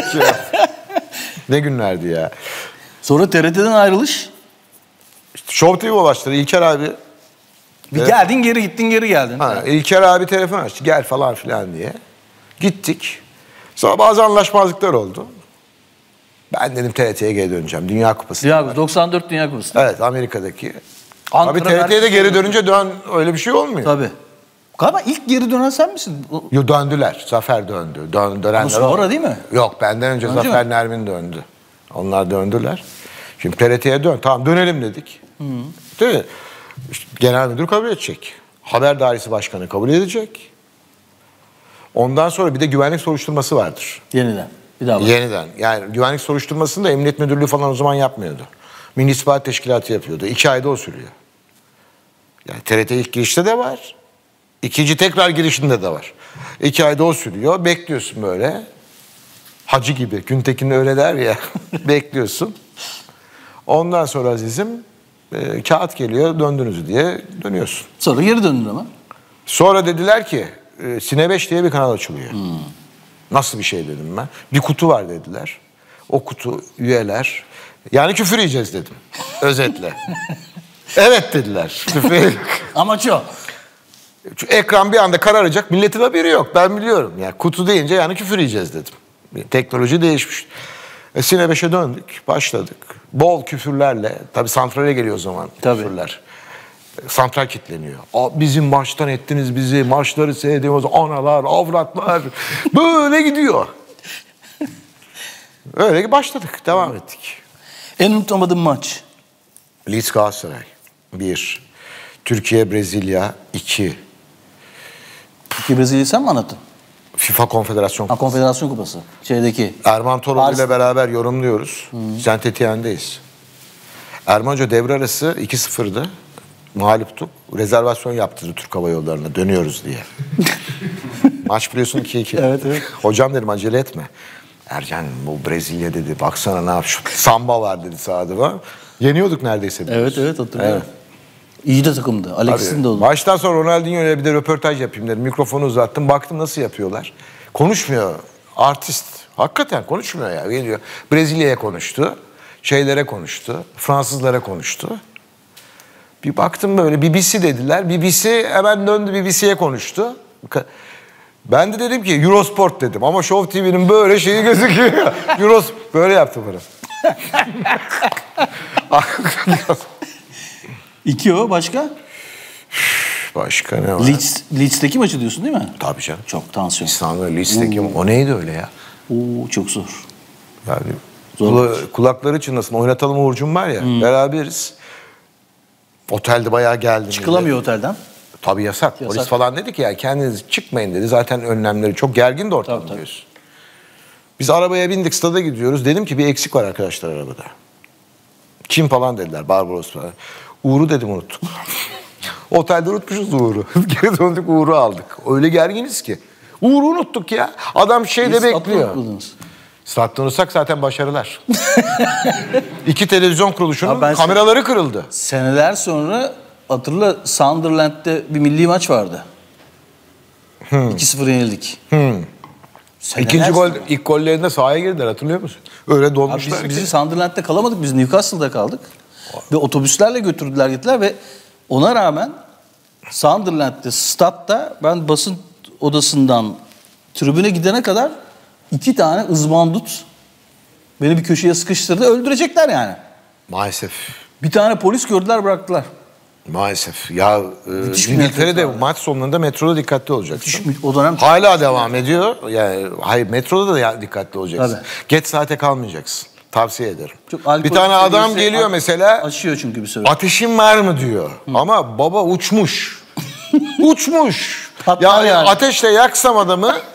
Ne günlerdi ya.
Sonra T R T'den ayrılış.
İşte Show T V başladı. İlker abi.
Bir
Evet.
geldin geri gittin geri geldin.
Ha, İlker abi telefon açtı. Gel falan filan diye. Gittik. Sonra bazı anlaşmazlıklar oldu. Ben dedim T R T'ye geri döneceğim. Dünya Kupası.
Dünya Kupası, doksan dört Dünya Kupası.
Evet, Amerika'daki.
Ankara
Abi T R T'ye de geri dönünce dön, öyle bir şey olmuyor.
Tabii. Galiba ilk geri dönen sen misin? O-
Yo, döndüler. Zafer döndü. Dön, dönenler
Ama sonra
oldu.
değil mi?
Yok, benden önce,
Önce
Zafer
mi?
Nermin döndü. Onlar döndüler. Şimdi T R T'ye dön. Tamam, dönelim dedik. Hı. Değil mi? İşte genel müdür kabul edecek. Haber dairesi başkanı kabul edecek. Ondan sonra bir de güvenlik soruşturması vardır.
Yeniden. Bir daha bak.
Yeniden. Yani güvenlik soruşturmasını da Emniyet Müdürlüğü falan o zaman yapmıyordu. Milli İstihbarat Teşkilatı yapıyordu. İki ayda o sürüyor. Yani T R T ilk girişte de var. İkinci tekrar girişinde de var. İki ayda o sürüyor. Bekliyorsun böyle. Hacı gibi. Güntekin öyle der ya. Bekliyorsun. Ondan sonra azizim e, kağıt geliyor, döndünüz diye dönüyorsun.
Sonra geri döndün ama.
Sonra dediler ki e, Sine beş diye bir kanal açılıyor. Hmm. Nasıl bir şey dedim ben. Bir kutu var dediler. O kutu üyeler. Yani küfür yiyeceğiz dedim. Özetle. Evet dediler. Küfür.
Amaç o.
Şu ekran bir anda kararacak. Milletin haberi yok. Ben biliyorum. Yani kutu deyince yani küfür yiyeceğiz dedim. Teknoloji değişmiş. E, Sine beşe döndük. Başladık. Bol küfürlerle. Tabii santrale geliyor o zaman
Tabii.
küfürler. Santral kilitleniyor. Bizim maçtan ettiniz bizi. Maçları seyrediyoruz. Analar, avratlar. Böyle gidiyor. Öyle başladık. Devam ettik.
En unutamadığım maç.
Leeds Galatasaray. Bir. Türkiye Brezilya. iki.
Türkiye Brezilya'yı sen mi anlattın?
FIFA Konfederasyon
Ha,
Kupası.
Konfederasyon Kupası. Şeydeki.
Erman Toroğlu
Paris-
ile beraber yorumluyoruz. Saint Etienne'deyiz. Erman Hoca devre arası iki sıfırdı. Mağluptuk. Rezervasyon yaptırdı Türk Hava Yolları'na. Dönüyoruz diye. Maç biliyorsun iki iki.
Evet, evet.
Hocam dedim acele etme. Ercan bu Brezilya dedi. Baksana ne yap. Şu samba var dedi sahada var. Yeniyorduk neredeyse.
Evet
biliyorsun.
evet hatırlıyorum.
Evet.
İyi de takımdı. Alex'in
Tabii.
de oldu.
Maçtan sonra Ronaldinho ile bir de röportaj yapayım dedim. Mikrofonu uzattım. Baktım nasıl yapıyorlar. Konuşmuyor. Artist. Hakikaten konuşmuyor ya. Geliyor. Brezilya'ya konuştu. Şeylere konuştu. Fransızlara konuştu. Bir baktım böyle B B C dediler. B B C hemen döndü B B C'ye konuştu. Ben de dedim ki Eurosport dedim. Ama Show T V'nin böyle şeyi gözüküyor. Eurosport böyle yaptı bana.
İki o başka?
Başka ne var?
Leeds, Leeds'teki maçı diyorsun değil mi?
Tabii canım.
Çok tansiyon.
İstanbul Leeds'teki o neydi öyle ya?
Oo, çok zor.
Yani
Zor
kula- kulakları çınlasın. Oynatalım Uğur'cum var ya.
Hmm.
Beraberiz. Otelde bayağı geldim.
Çıkılamıyor otelden.
Tabii yasak.
Yasak.
Polis falan dedi ki ya kendiniz çıkmayın dedi. Zaten önlemleri çok gergin de ortam
Tabii, tabii.
biliyorsun. Biz arabaya bindik, stada gidiyoruz. Dedim ki bir eksik var arkadaşlar arabada. Kim falan dediler. Barbaros falan. Uğur'u dedim unuttuk. Otelde unutmuşuz Uğur'u. Geri döndük Uğur'u aldık. Öyle gerginiz ki. Uğur'u unuttuk ya. Adam şeyde
Biz
bekliyor.
atladınız.
Statta unutsak zaten başarılar. İki televizyon kuruluşunun
Ya ben-
kameraları kırıldı.
Seneler sonra hatırla Sunderland'de bir milli maç vardı.
Hmm.
iki sıfır yenildik. Seneler
İkinci gol,
sonra.
ilk gollerinde sahaya girdiler hatırlıyor musun? Öyle
Abi
dolmuşlar
biz,
ki.
bizi Sunderland'de kalamadık. Biz Newcastle'da kaldık. Ve otobüslerle götürdüler gittiler ve ona rağmen Sunderland'de statta ben basın odasından tribüne gidene kadar iki tane ızbandut beni bir köşeye sıkıştırdı. Öldürecekler yani.
Maalesef.
Bir tane polis gördüler bıraktılar.
Maalesef. Ya e,
Müthiş bir
İngiltere'de
nefret var.
maç sonunda metroda dikkatli olacaksın.
Müthiş, o dönem
Hala devam ediyor. Yani hayır metroda da ya- dikkatli olacaksın.
Tabii.
Geç saate kalmayacaksın. Tavsiye ederim.
çok alkol
bir tane adam
seviyesi
geliyor
a-
mesela.
Aşıyor çünkü bir süre.
Ateşin var mı diyor. Ama baba uçmuş. Uçmuş.
Patlar
Yani,
yani.
ateşle yaksam adamı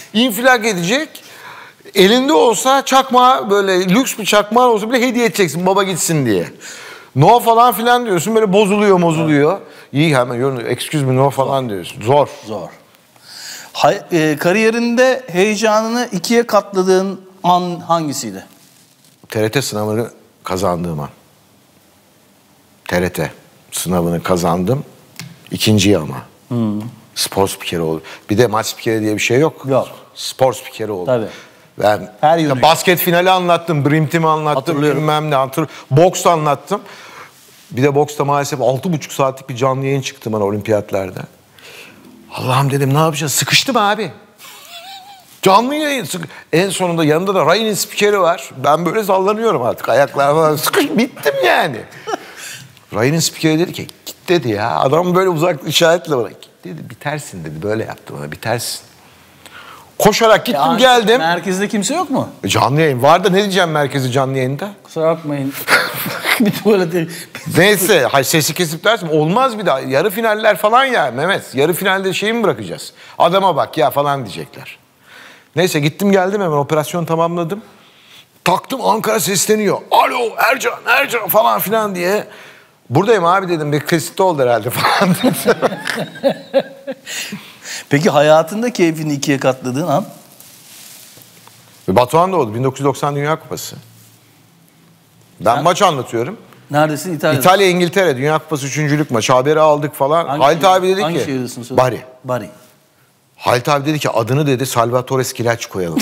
infilak edecek. Elinde olsa çakma, böyle lüks bir çakma olsa bile hediye edeceksin baba gitsin diye. No falan filan diyorsun, böyle bozuluyor bozuluyor. Evet. İyi hemen excuse me no falan diyorsun. Zor.
Zor. Hay, e, kariyerinde heyecanını ikiye katladığın an hangisiydi?
T R T sınavını kazandığım an. T R T sınavını kazandım. İkinciyi ama. Hmm. Spor spikeri oldu. Bir de maç spikeri diye bir şey yok.
Yok.
Spor spikeri oldu.
Tabii.
Ben
Her yönü.
basket finali anlattım, Brimtim'i anlattım, bilmem ne hatır, boks anlattım. Bir de boksta maalesef altı buçuk saatlik bir canlı yayın çıktı bana olimpiyatlarda. Allah'ım dedim ne yapacağız? Sıkıştım abi. Canlı yayın. Sık... En sonunda yanında da Ryan'in spikeri var. Ben böyle sallanıyorum artık. Ayaklar falan sıkış. Bittim yani. Ryan'in spikeri dedi ki git dedi ya. Adam böyle uzak işaretle bana. Git dedi bitersin dedi. Böyle yaptı bana bitersin. Koşarak gittim ya, geldim.
Merkezde kimse yok mu?
Canlı yayın. Var da ne diyeceğim merkezi canlı yayında?
Kusura bakmayın. bir tuvalete...
Neyse hay sesi kesip dersim olmaz bir daha. Yarı finaller falan ya Mehmet. Yarı finalde şeyi mi bırakacağız? Adama bak ya falan diyecekler. Neyse gittim geldim hemen operasyonu tamamladım. Taktım Ankara sesleniyor. Alo Ercan Ercan falan filan diye. Buradayım abi dedim bir kesitte oldu herhalde falan dedim.
Peki hayatında keyfini ikiye katladığın an?
Batuhan da oldu. bin dokuz yüz doksan Dünya Kupası. Ben ha? maç anlatıyorum.
Neredesin? İtalya'da.
İtalya İngiltere Dünya Kupası üçüncülük maçı. Haberi aldık falan.
Hangi
Halit
şey,
abi dedi
hangi
ki.
Bari.
Bari. Halit abi dedi ki adını dedi Salvatore Schillaci koyalım.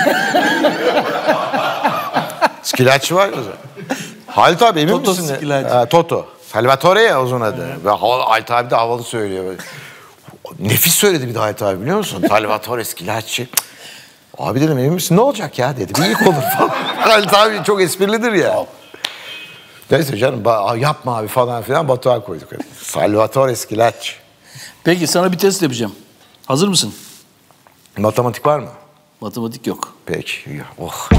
Schillaci var ya. Halit abi emin
Toto
misin?
Schillaci.
Ha, Toto. Salvatore ya uzun adı. Evet. Ve Halit abi de havalı söylüyor. Böyle. Nefis söyledi bir de Halit abi biliyor musun? Salvatore Schillaci. Abi dedim emin misin? Ne olacak ya dedi. Bir ilk olur falan. Halit abi çok esprilidir ya. Neyse canım yapma abi falan filan Batuhan koyduk. Salvatore Schillaci.
Peki sana bir test yapacağım. Hazır mısın?
Matematik var mı?
Matematik yok.
Peki. Oh.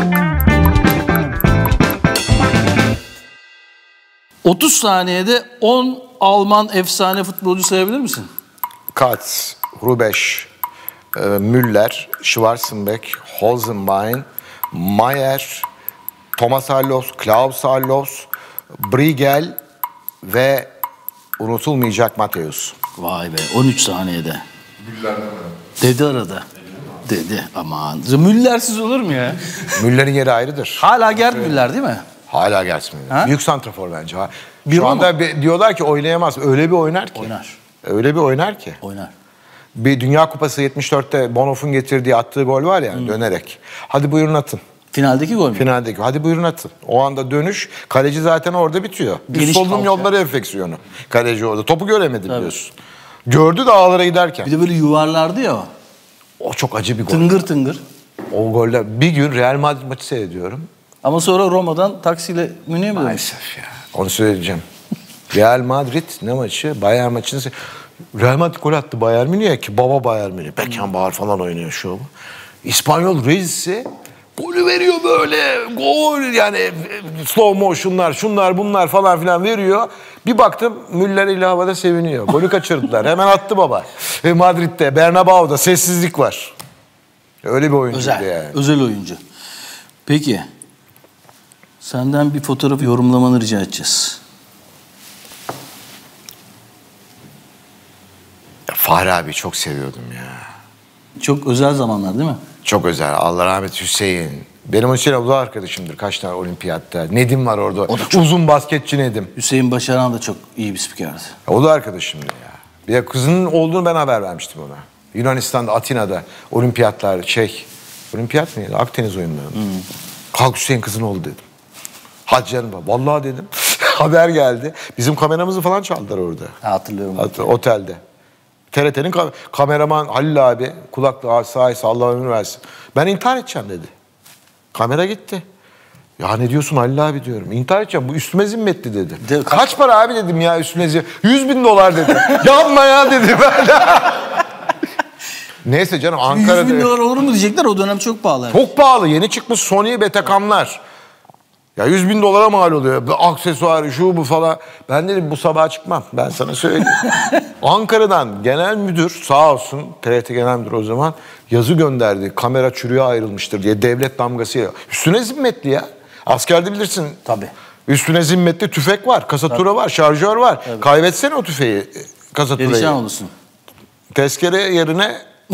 otuz saniyede on Alman efsane futbolcu sayabilir misin?
Katz, Rubesch, e, Müller, Schwarzenbeck, Holzenbein, Mayer, Thomas Harlos, Klaus Harlos, Briegel ve unutulmayacak Matthäus.
Vay be on üç saniyede. Dedi arada. Dedi aman. Müllersiz olur mu ya?
Müller'in yeri ayrıdır.
Hala Gerd Müller değil mi?
Hala Gerd Müller. Büyük santrafor bence.
Bir
Şu anda bir, diyorlar ki oynayamaz. Öyle bir oynar ki.
Oynar.
Öyle bir oynar ki.
Oynar.
Bir Dünya Kupası yetmiş dörtte Bonhoeff'un getirdiği attığı gol var ya hmm. dönerek. Hadi buyurun atın.
Finaldeki gol mü?
Finaldeki. Hadi buyurun atın. O anda dönüş. Kaleci zaten orada bitiyor. Üst solunum yolları enfeksiyonu. Kaleci orada. Topu göremedi biliyorsun. Gördü de ağlara giderken.
Bir de böyle yuvarlardı ya o.
O çok acı bir gol.
Tıngır tıngır.
O goller. Bir gün Real Madrid maçı seyrediyorum.
Ama sonra Roma'dan taksiyle Münih'e mi dönmüş?
Maalesef ya. Onu söyleyeceğim. Real Madrid ne maçı? Bayern maçını Real Madrid gol attı Bayern Münih'e ki baba Bayern Münih. Beckenbauer falan oynuyor şu. İspanyol reisi golü veriyor böyle. Gol yani slow motion'lar şunlar bunlar falan filan veriyor. Bir baktım Müller ile havada seviniyor. Golü kaçırdılar. Hemen attı baba. Ve Madrid'de Bernabéu'da sessizlik var. Öyle bir oyuncu
özel,
yani.
Özel oyuncu. Peki. Senden bir fotoğraf yorumlamanı rica edeceğiz.
Ya Fahri abi çok seviyordum ya.
Çok özel zamanlar değil mi?
Çok özel. Allah rahmet Hüseyin. Benim Hüseyin o da arkadaşımdır. Kaç tane olimpiyatta. Nedim var orada. O da çok... Uzun basketçi Nedim.
Hüseyin Başaran da çok iyi bir spikerdi.
O da arkadaşımdı ya. Bir de kızının olduğunu ben haber vermiştim ona. Yunanistan'da, Atina'da olimpiyatlar şey. Olimpiyat mıydı? Akdeniz oyunları. Hmm. Kalk Hüseyin kızın oldu dedim. Hadi canım. Vallahi dedim. Haber geldi. Bizim kameramızı falan çaldılar orada.
Ha, hatırlıyorum.
Hat- otelde. T R T'nin kam- kameraman Halil abi kulaklığı sahip Allah ömür versin. Ben intihar edeceğim dedi. Kamera gitti. Ya ne diyorsun Halil abi diyorum. İntihar edeceğim bu üstüme zimmetli dedi. De, kaç... kaç para abi dedim ya üstüme zimmetli. Yüz bin dolar dedi. Yapma ya dedim. Neyse canım Ankara'da.
yüz bin dolar olur mu diyecekler o dönem çok pahalı.
Çok pahalı yeni çıkmış Sony Betacam'lar. Ya yüz bin dolara mal oluyor. Aksesuarı, şu bu falan. Ben dedim bu sabah çıkmam. Ben sana söyleyeyim. Ankara'dan genel müdür sağ olsun, T R T genel müdür o zaman yazı gönderdi. Kamera çürüğe ayrılmıştır diye, devlet damgasıyla. Üstüne zimmetli ya. Askerde bilirsin.
Tabii.
Üstüne zimmetli tüfek var, kasatura var, şarjör var. Tabii. Kaybetsene o tüfeği, kasaturayı.
Perişan olursun.
Tezkere yerine...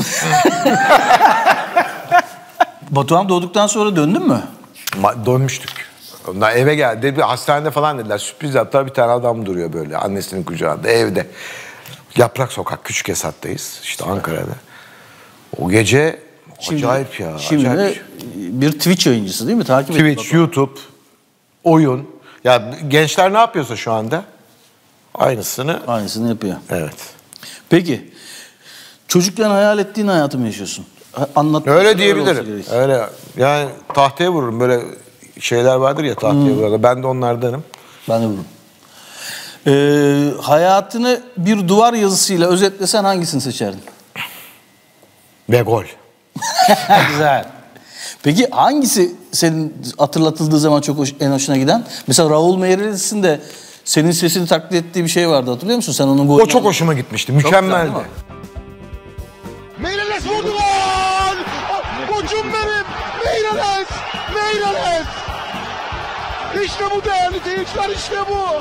Batuhan doğduktan sonra döndün mü?
Dönmüştük. Ondan eve geldi. Bir hastanede falan dediler. Sürpriz yaptılar. Bir tane adam duruyor böyle annesinin kucağında evde. Yaprak Sokak, Küçük Esat'tayız. İşte Ankara'da. O gece şimdi, acayip ya.
Şimdi
acayip.
bir Twitch yayıncısı değil mi? Takip
Twitch, YouTube, oyun. Ya gençler ne yapıyorsa şu anda aynısını.
Aynısını yapıyor.
Evet.
Peki. Çocukken hayal ettiğin hayatı mı yaşıyorsun? Anlat.
Öyle diyebilirim. Öyle. Yani tahtaya vururum. Böyle şeyler vardır ya tahtaya hmm. vururlar. Ben de onlardanım.
Ben de vururum. Ee, hayatını bir duvar yazısıyla özetlesen hangisini seçerdin?
Ve gol.
Güzel. Peki hangisi senin hatırlatıldığı zaman çok hoş, en hoşuna giden? Mesela Raul Meireles de senin sesini taklit ettiği bir şey vardı, hatırlıyor musun? Sen onun
o çok hoşuma gitmişti. Mükemmeldi.
Meireles vurdu gol! Koçum benim! Meireles! Meireles! İşte bu değerli seyirciler, işte bu!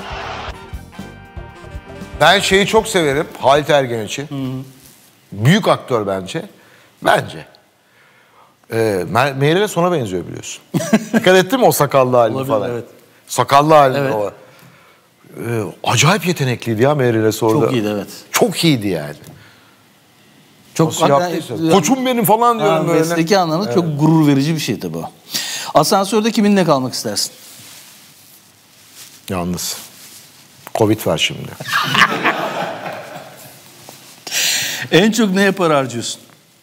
Ben şeyi çok severim, Halit Ergenç'i. Büyük aktör bence. Bence. Ee, Meireles ona benziyor biliyorsun. Dikkat ettin mi o sakallı halini
olabilir,
falan?
Evet.
Sakallı halini
evet.
o. Ee, acayip yetenekliydi ya Meireles orada.
Çok iyiydi, evet.
Çok iyiydi yani.
Çok
yani, koçum benim falan diyorum
ha,
böyle.
Mesleki anlamda
evet.
çok gurur verici bir şey tabii o. Asansörde kiminle kalmak istersin?
Yalnız. Covid var şimdi.
En çok neye para harcıyorsun?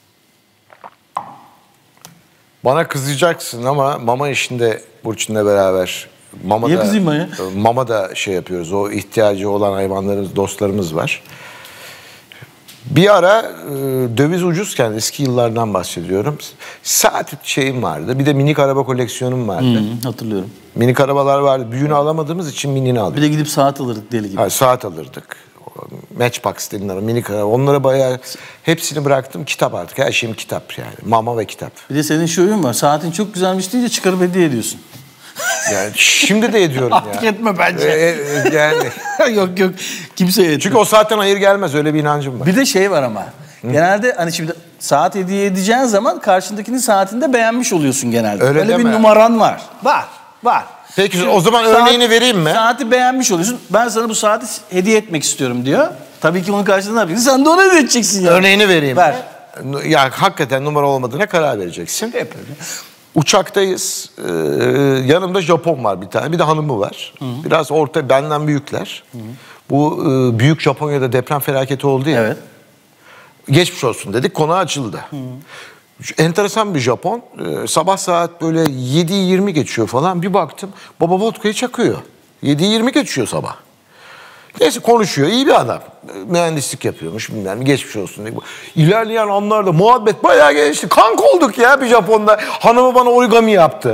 Bana kızacaksın ama mama işinde Burçin'le beraber. Mama
Niye
da,
kızayım ben ya?
Mama da şey yapıyoruz. O ihtiyacı olan hayvanlarımız, dostlarımız var. Bir ara e, döviz ucuzken eski yıllardan bahsediyorum. Saat şeyim vardı. Bir de minik araba koleksiyonum vardı.
Hmm, hatırlıyorum.
Minik arabalar vardı. Büyüğünü alamadığımız için minini aldık.
Bir de gidip saat alırdık deli gibi.
Ha, saat alırdık. Matchbox denilen minik araba. Onlara bayağı hepsini bıraktım. Kitap artık. Her şeyim kitap yani. Mama ve kitap.
Bir de senin şu oyun var. Saatin çok güzelmiş deyince çıkarıp hediye ediyorsun.
Yani şimdi de ediyorum ya.
Artık etme bence.
Ee, yani.
yok yok. Kimseye etme.
Çünkü o saatten hayır gelmez. Öyle bir inancım var.
Bir de şey var ama. Hı. Genelde hani şimdi saat hediye edeceğin zaman karşındakinin saatini de beğenmiş oluyorsun genelde.
Öyle,
Öyle
deme.
bir numaran var. Var. Var.
Peki
şimdi
o zaman
saat,
örneğini vereyim mi?
Saati beğenmiş oluyorsun. Ben sana bu saati hediye etmek istiyorum diyor. Tabii ki onun karşılığında ne yapacaksın? Sen de ona hediye edeceksin yani.
Örneğini vereyim.
Ver.
Ya hakikaten numara olmadığına karar vereceksin.
Hep öyle.
Uçaktayız. Ee, yanımda Japon var bir tane. Bir de hanımı var. Hı-hı. Biraz orta, benden büyükler. Hı-hı. Bu e, büyük Japonya'da deprem felaketi oldu ya.
Evet.
Geçmiş olsun dedik. Konu açıldı. Hı-hı. Enteresan bir Japon. Ee, sabah saat böyle yedi yirmi geçiyor falan. Bir baktım baba vodkayı çakıyor. yedi yirmi geçiyor sabah. Neyse konuşuyor. İyi bir adam. Mühendislik yapıyormuş bilmem. Geçmiş olsun. İlerleyen anlarda muhabbet bayağı gelişti. Kanka olduk ya bir Japon'da. Hanımı bana origami yaptı.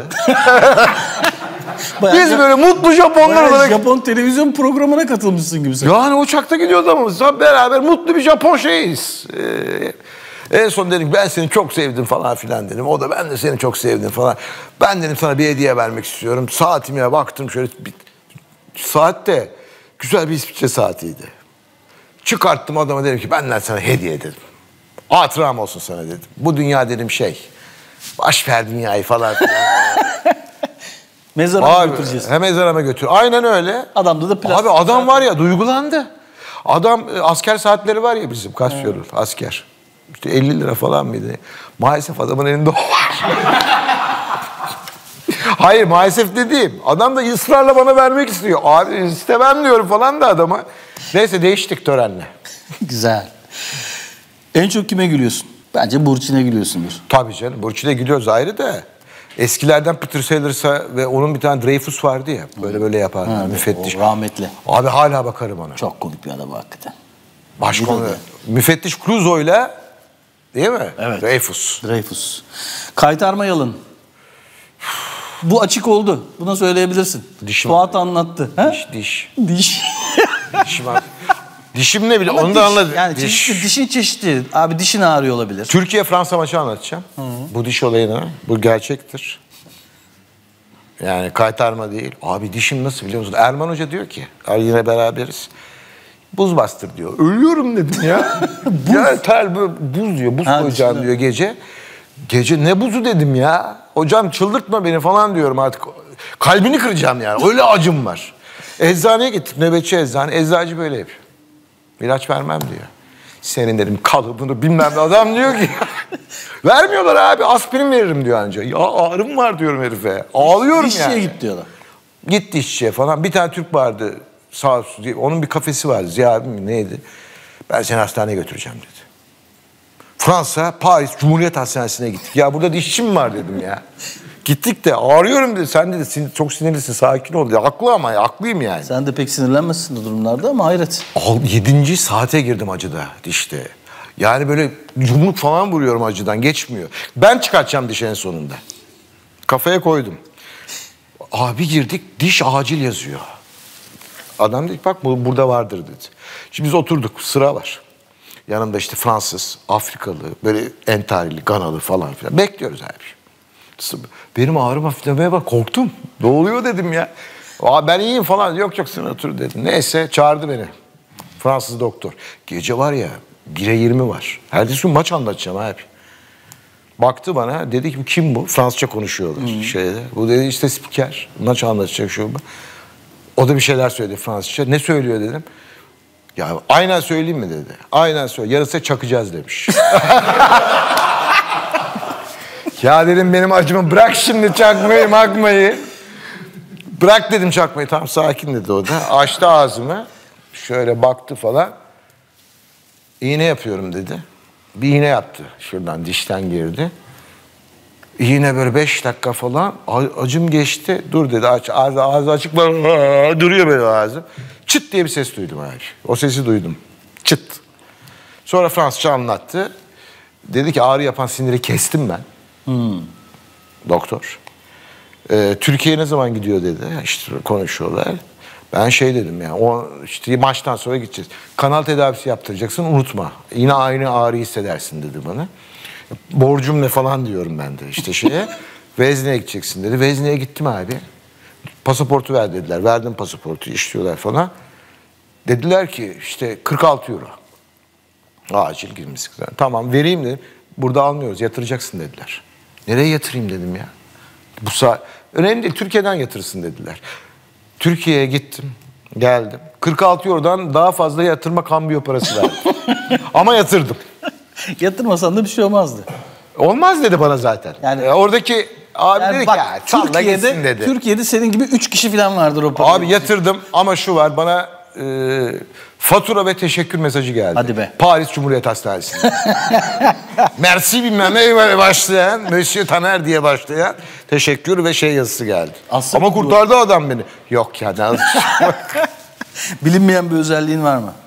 Biz böyle mutlu Japonlar olarak.
Japon televizyon programına katılmışsın gibi sen.
Yani uçakta gidiyoruz ama beraber mutlu bir Japon şeyiz. Ee, en son dedim ben seni çok sevdim falan filan dedim. O da ben de seni çok sevdim falan. Ben dedim sana bir hediye vermek istiyorum. Saatime baktım şöyle. Bir, saatte güzel bir İsviçre saatiydi. Çıkarttım adama dedim ki benden sana hediye dedim. Hatıram olsun sana dedim. Bu dünya dedim şey. Baş ver dünyayı falan.
Mezara götüreceğiz.
He mezarama götür. Aynen öyle.
Adamda da plastik.
Abi adam var ya duygulandı. Adam asker saatleri var ya bizim Cassio'nun evet. Asker. İşte elli lira falan mıydı? Maalesef adamın elinde o var. Hayır maalesef dediğim. Adam da ısrarla bana vermek istiyor. Abi istemem diyorum falan da adama. Neyse değiştik törenle.
Güzel. En çok kime gülüyorsun? Bence Burçin'e gülüyorsundur.
Tabii canım. Burçin'e gülüyoruz ayrı da. Eskilerden Peter Sellers'a ve onun bir tane Dreyfus vardı ya. Böyle böyle yapardı. Ha, müfettiş.
Rahmetli.
Abi hala bakarım ona.
Çok komik bir adam hakikaten.
Başka müfettiş Clouseau'yla değil mi?
Evet.
Dreyfus.
Dreyfus. Kaytarma Yalın. Bu açık oldu. Buna söyleyebilirsin.
Dişim.
Fuat anlattı. Ha?
Diş, diş.
Diş.
Dişim var. Dişim ne bile
Ama
onu
diş,
da anladım.
Yani
diş.
çeşitli, dişin çeşitli. Abi dişin ağrıyor olabilir.
Türkiye-Fransa maçı anlatacağım. Hı. Bu diş olayını. Bu gerçektir. Yani kaytarma değil. Abi dişim nasıl biliyor musun? Erman Hoca diyor ki, yine beraberiz. Buz bastır diyor. Ölüyorum dedim ya. buz. Ya ter buz diyor. Buz
Ha,
koyacağım
dişine.
diyor gece. Gece ne buzu dedim ya. Hocam çıldırtma beni falan diyorum artık. Kalbini kıracağım yani. Öyle acım var. Eczaneye gittik. Nöbetçi eczane. Eczacı böyle yapıyor. İlaç vermem diyor. Senin dedim kalıbını bilmem ne. Adam diyor ki vermiyorlar abi, aspirin veririm diyor anca. Ya ağrım var diyorum herife. Ağlıyorum
Dişçiye
yani.
git diyorlar.
Git dişçiye falan. Bir tane Türk vardı sağ olsun diye. Onun bir kafesi vardı. Ziya abi mi neydi? Ben seni hastaneye götüreceğim dedi. Fransa, Paris Cumhuriyet Hastanesi'ne gittik. Ya burada dişçi mi var dedim ya. Gittik de ağrıyorum dedi. Sen dedi sin- çok sinirlisin, sakin ol dedi. Haklı ama ya, haklıyım yani.
Sen de pek sinirlenmezsin o durumlarda ama hayret.
Al, yedinci saate girdim acıda dişte. Yani böyle yumruk falan vuruyorum acıdan, geçmiyor. Ben çıkartacağım dişi en sonunda. Kafaya koydum. Abi girdik, diş acil yazıyor. Adam dedi bak bu burada vardır dedi. Şimdi biz oturduk, sıra var. Yanımda işte Fransız, Afrikalı, böyle entarili, Ganalı falan filan. Bekliyoruz abi. Benim ağrım hafiflemeye bak, korktum. Ne oluyor dedim ya. Aa, ben iyiyim falan. Yok yok sen otur dedim. Neyse çağırdı beni. Fransız doktor. Gece var ya bire yirmi var. Ertesi gün maç anlatacağım abi. Baktı bana, dedi ki kim bu? Fransızca konuşuyorlar hmm. şeyde. Bu dedi işte spiker. Maç anlatacak şu bu. O da bir şeyler söyledi Fransızca. Ne söylüyor dedim. Ya aynen söyleyeyim mi dedi. Aynen söyle. Yarısı çakacağız demiş. Ya dedim benim acımı bırak şimdi çakmayı makmayı. Bırak dedim çakmayı. Tamam sakin dedi o da. Açtı ağzımı. Şöyle baktı falan. İğne yapıyorum dedi. Bir iğne yaptı. Şuradan dişten girdi. İğne böyle beş dakika falan. Acım geçti. Dur dedi. Aç, ağzı, ağzı açık. Duruyor böyle ağzı. Çıt diye bir ses duydum abi. O sesi duydum. Çıt. Sonra Fransızca anlattı. Dedi ki ağrı yapan siniri kestim ben. Hmm. Doktor. Ee, Türkiye'ye ne zaman gidiyor dedi. İşte konuşuyorlar. Ben şey dedim ya. O işte maçtan sonra gideceğiz. Kanal tedavisi yaptıracaksın unutma. Yine aynı ağrı hissedersin dedi bana. Borcum ne falan diyorum ben de işte şeye. Vezne'ye gideceksin dedi. Vezne'ye gittim abi. Pasaportu ver dediler. Verdim pasaportu işliyorlar falan. Dediler ki işte kırk altı euro. Acil girmişsin. Tamam vereyim dedim. Burada almıyoruz yatıracaksın dediler. Nereye yatırayım dedim ya. Bu saat önemli değil Türkiye'den yatırsın dediler. Türkiye'ye gittim. Geldim. kırk altı eurodan daha fazla yatırma kambiyo parası verdim. Ama yatırdım.
Yatırmasan da bir şey olmazdı.
Olmaz dedi bana zaten. Yani e, oradaki abi yani dedi bak, ki ya salla gitsin dedi.
Türkiye'de senin gibi üç kişi falan vardır o parayı.
Abi yatırdım ama şu var bana e, fatura ve teşekkür mesajı geldi.
Hadi be.
Paris Cumhuriyet Hastanesi'nde. Merci bilmem ne başlayan, Monsieur Taner diye başlayan teşekkür ve şey yazısı geldi. Aslında ama kurtardı bu... adam beni. Yok ya.
Bilinmeyen bir özelliğin var mı?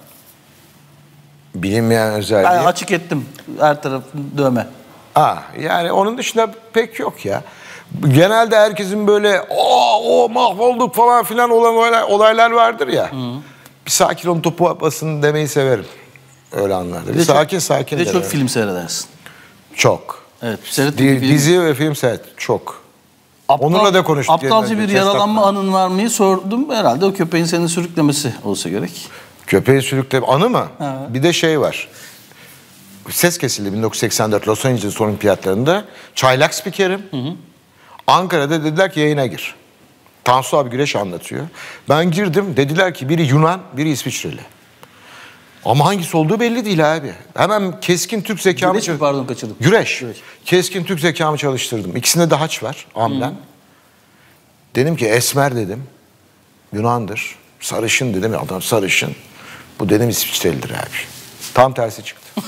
Bilinmeyen özelliği.
Ben açık ettim her taraf dövme.
Ha, yani onun dışında pek yok ya. Genelde herkesin böyle o o mahvolduk falan filan olan olaylar, olaylar vardır ya. Hı. Bir sakin olun topu basın demeyi severim. Öyle anlarda. Bir, bir sakin çok, sakin.
Bir de çok film seyredersin.
Çok.
Evet.
Di, dizi ve film seyret. Çok. Aptal, Onunla da konuştuk.
Aptalca bir yaralanma anın var mı sordum. Herhalde o köpeğin seni sürüklemesi olsa gerek.
Köpeğin sürükleme anı mı?
Evet.
Bir de şey var. Ses kesildi bin dokuz yüz seksen dört Los Angeles Olimpiyatlarında. Çaylak spikerim. Hı hı. Ankara'da dediler ki yayına gir. Tansu abi güreş anlatıyor. Ben girdim. Dediler ki biri Yunan, biri İsviçreli. Ama hangisi olduğu belli değil abi. Hemen keskin Türk zekamı...
Güreş mi pardon kaçırdım?
Güreş. Güreş. Keskin Türk zekamı çalıştırdım. İkisinde de haç var. Amblem. Dedim ki esmer dedim. Yunan'dır. Sarışın dedim. Adam sarışın. Bu dedim İsviçrelidir abi. Tam tersi çıktı.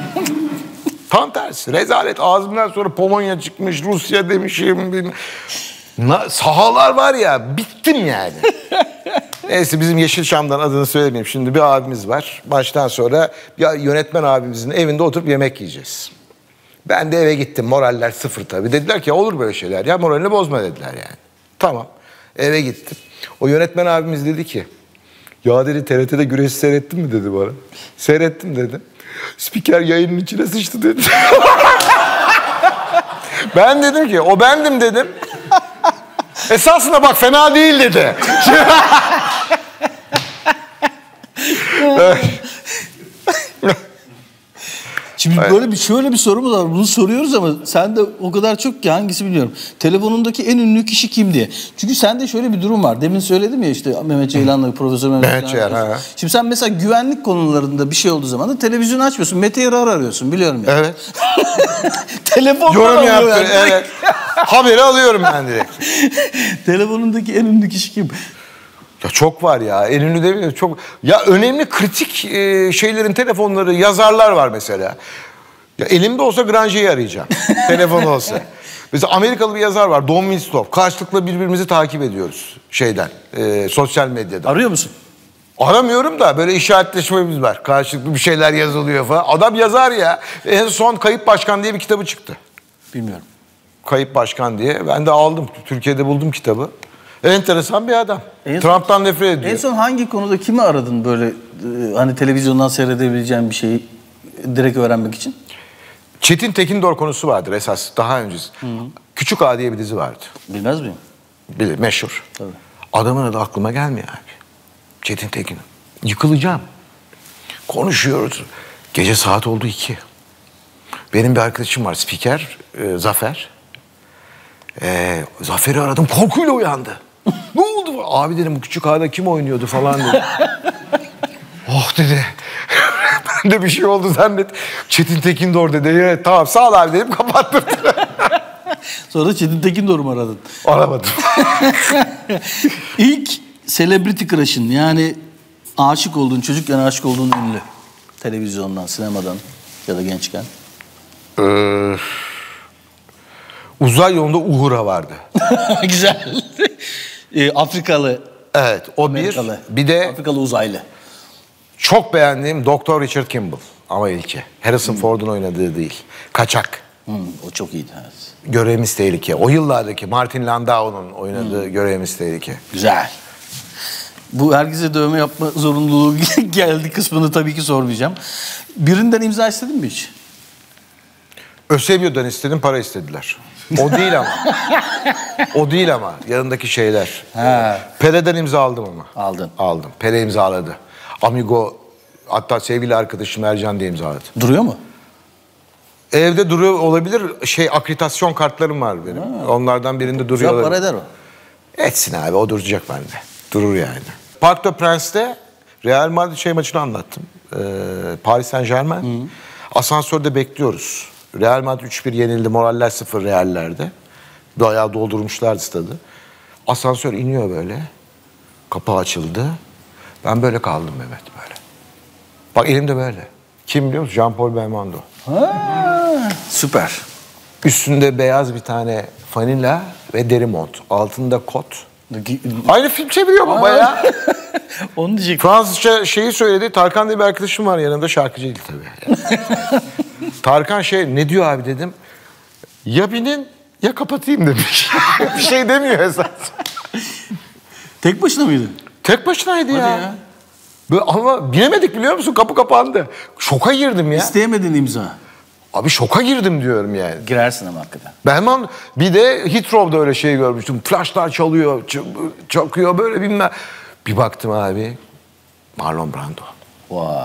Tam tersi. Rezalet. Ağzımdan sonra Polonya çıkmış. Rusya demişim. Sahalar var ya. Bittim yani. Neyse bizim Yeşilçam'dan adını söylemeyeyim. Şimdi bir abimiz var. Baştan sonra bir yönetmen abimizin evinde oturup yemek yiyeceğiz. Ben de eve gittim. Moraller sıfır tabii. Dediler ki olur böyle şeyler. Ya moralini bozma dediler yani. Tamam. Eve gittim. O yönetmen abimiz dedi ki ya dedi T R T'de güreşi seyrettin mi dedi bana. Seyrettim dedim. Spiker yayının içine sıçtı dedi. Ben dedim ki o bendim dedim. Esasında bak fena değil dedi.
Şimdi böyle bir şöyle bir sorumuz var. Bunu soruyoruz ama sen de o kadar çok ki hangisi bilmiyorum. Telefonundaki en ünlü kişi kim diye. Çünkü sende şöyle bir durum var. Demin söyledim ya işte Mehmet Ceylan'la Profesör Mehmet,
Mehmet Ceylan. Ha.
Şimdi sen mesela güvenlik konularında bir şey olduğu zaman da televizyonu açmıyorsun. Mete Yarar arıyorsun biliyorum ya.
Evet.
Telefondan
Yorum
alıyor
yaptı.
yani.
Evet. Haberi alıyorum ben direkt.
Telefonundaki en ünlü kişi kim?
Ya çok var ya. En ünlü değil çok. Ya önemli kritik e, şeylerin telefonları, yazarlar var mesela. Ya elimde olsa Granger'i arayacağım. Telefon olsa. Mesela Amerikalı bir yazar var. Don Winstow. Karşılıklı birbirimizi takip ediyoruz şeyden. E, sosyal medyada.
Arıyor musun?
Aramıyorum da böyle işaretleşmemiz var. Karşılıklı bir şeyler yazılıyor falan. Adam yazar ya. En son Kayıp Başkan diye bir kitabı çıktı.
Bilmiyorum.
Kayıp Başkan diye. Ben de aldım. Türkiye'de buldum kitabı. Enteresan bir adam.
En
Trump'tan nefret ediyor.
En son hangi konuda kimi aradın böyle e, hani televizyondan seyredebileceğin bir şeyi direkt öğrenmek için?
Çetin Tekindor konusu vardır esas daha öncesi. Hı hı. Küçük Ağa diye bir dizi vardı.
Bilmez miyim?
Bilir, meşhur.
Tabii.
Adamın adı aklıma gelmiyor abi. Çetin Tekin. Yıkılacağım. Konuşuyoruz. Gece saat oldu iki. Benim bir arkadaşım var spiker, e, Zafer. E, Zafer'i aradım korkuyla uyandı. Ne oldu? Abi dedim bu Küçük Ağa'da kim oynuyordu falan dedi. Oh dedi. Ben de bir şey oldu zannet. Çetin Tekindor dedi. Evet, tamam sağ ol abi dedim kapattım.
Sonra Çetin Tekindor'u mu aradın?
Aramadım.
İlk celebrity crush'ın yani aşık olduğun, çocukken aşık olduğun ünlü. Televizyondan, sinemadan ya da gençken.
Ee, uzay yolunda Uhura vardı.
Güzel. e, Afrikalı.
Evet o
Amerikalı.
bir. Bir de
Afrikalı uzaylı.
çok beğendiğim Doktor Richard Kimball. Ama ilki. Harrison hmm. Ford'un oynadığı değil. Kaçak.
Hmm, o çok iyiydi. Evet.
Görevimiz Tehlike. O yıllardaki Martin Landau'nun oynadığı hmm. Görevimiz Tehlike.
Güzel. Bu herkese dövme yapma zorunluluğu geldi kısmını tabii ki sormayacağım. Birinden imza istedin mi hiç?
Ösebio'dan istedim, para istediler. O değil ama. O değil ama. Yanındaki şeyler.
Ha.
Pele'den imza aldım ama.
Aldın.
Aldım. Pele imzaladı. Amigo, hatta sevgili arkadaşım Ercan diye imzaladı.
Duruyor mu?
Evde duruyor olabilir. Şey akreditasyon kartlarım var benim. Ha. Onlardan birinde duruyor
Güzel
olabilir.
para eder o.
Etsin abi, o duracak bende. Durur yani. Parc des Prince'te Real Madrid şey maçını anlattım. Ee, Paris Saint-Germain. Hı. Asansörde bekliyoruz. Real Madrid üç bir yenildi. Moraller sıfır Real'lerde. Bayağı doldurmuşlardı stadı. Asansör iniyor böyle. Kapağı açıldı. Ben böyle kaldım Mehmet böyle. Bak elimde böyle. Kim biliyor musun? Jean-Paul Belmondo.
Ha, süper.
Üstünde beyaz bir tane fanila ve deri mont. Altında kot. Aynı film çeviriyor baba ya.
Onu diyecektim.
Fransızca şeyi söyledi. Tarkan diye bir arkadaşım var yanında, şarkıcı değil tabii. Tarkan şey ne diyor abi dedim. Ya binin ya kapatayım demiş. Bir şey demiyor esas.
Tek başına mıydı?
Tek başınaydı ya.
ya.
Böyle, ama binemedik biliyor musun? Kapı kapandı. Şoka girdim ya.
İsteyemedin imza.
Abi şoka girdim diyorum yani.
Girersin ama hakikaten.
Belmont bir de Heathrow'da öyle şey görmüştüm. Flashlar çalıyor, çakıyor böyle bilmem. Bir baktım abi. Marlon Brando.
Wow.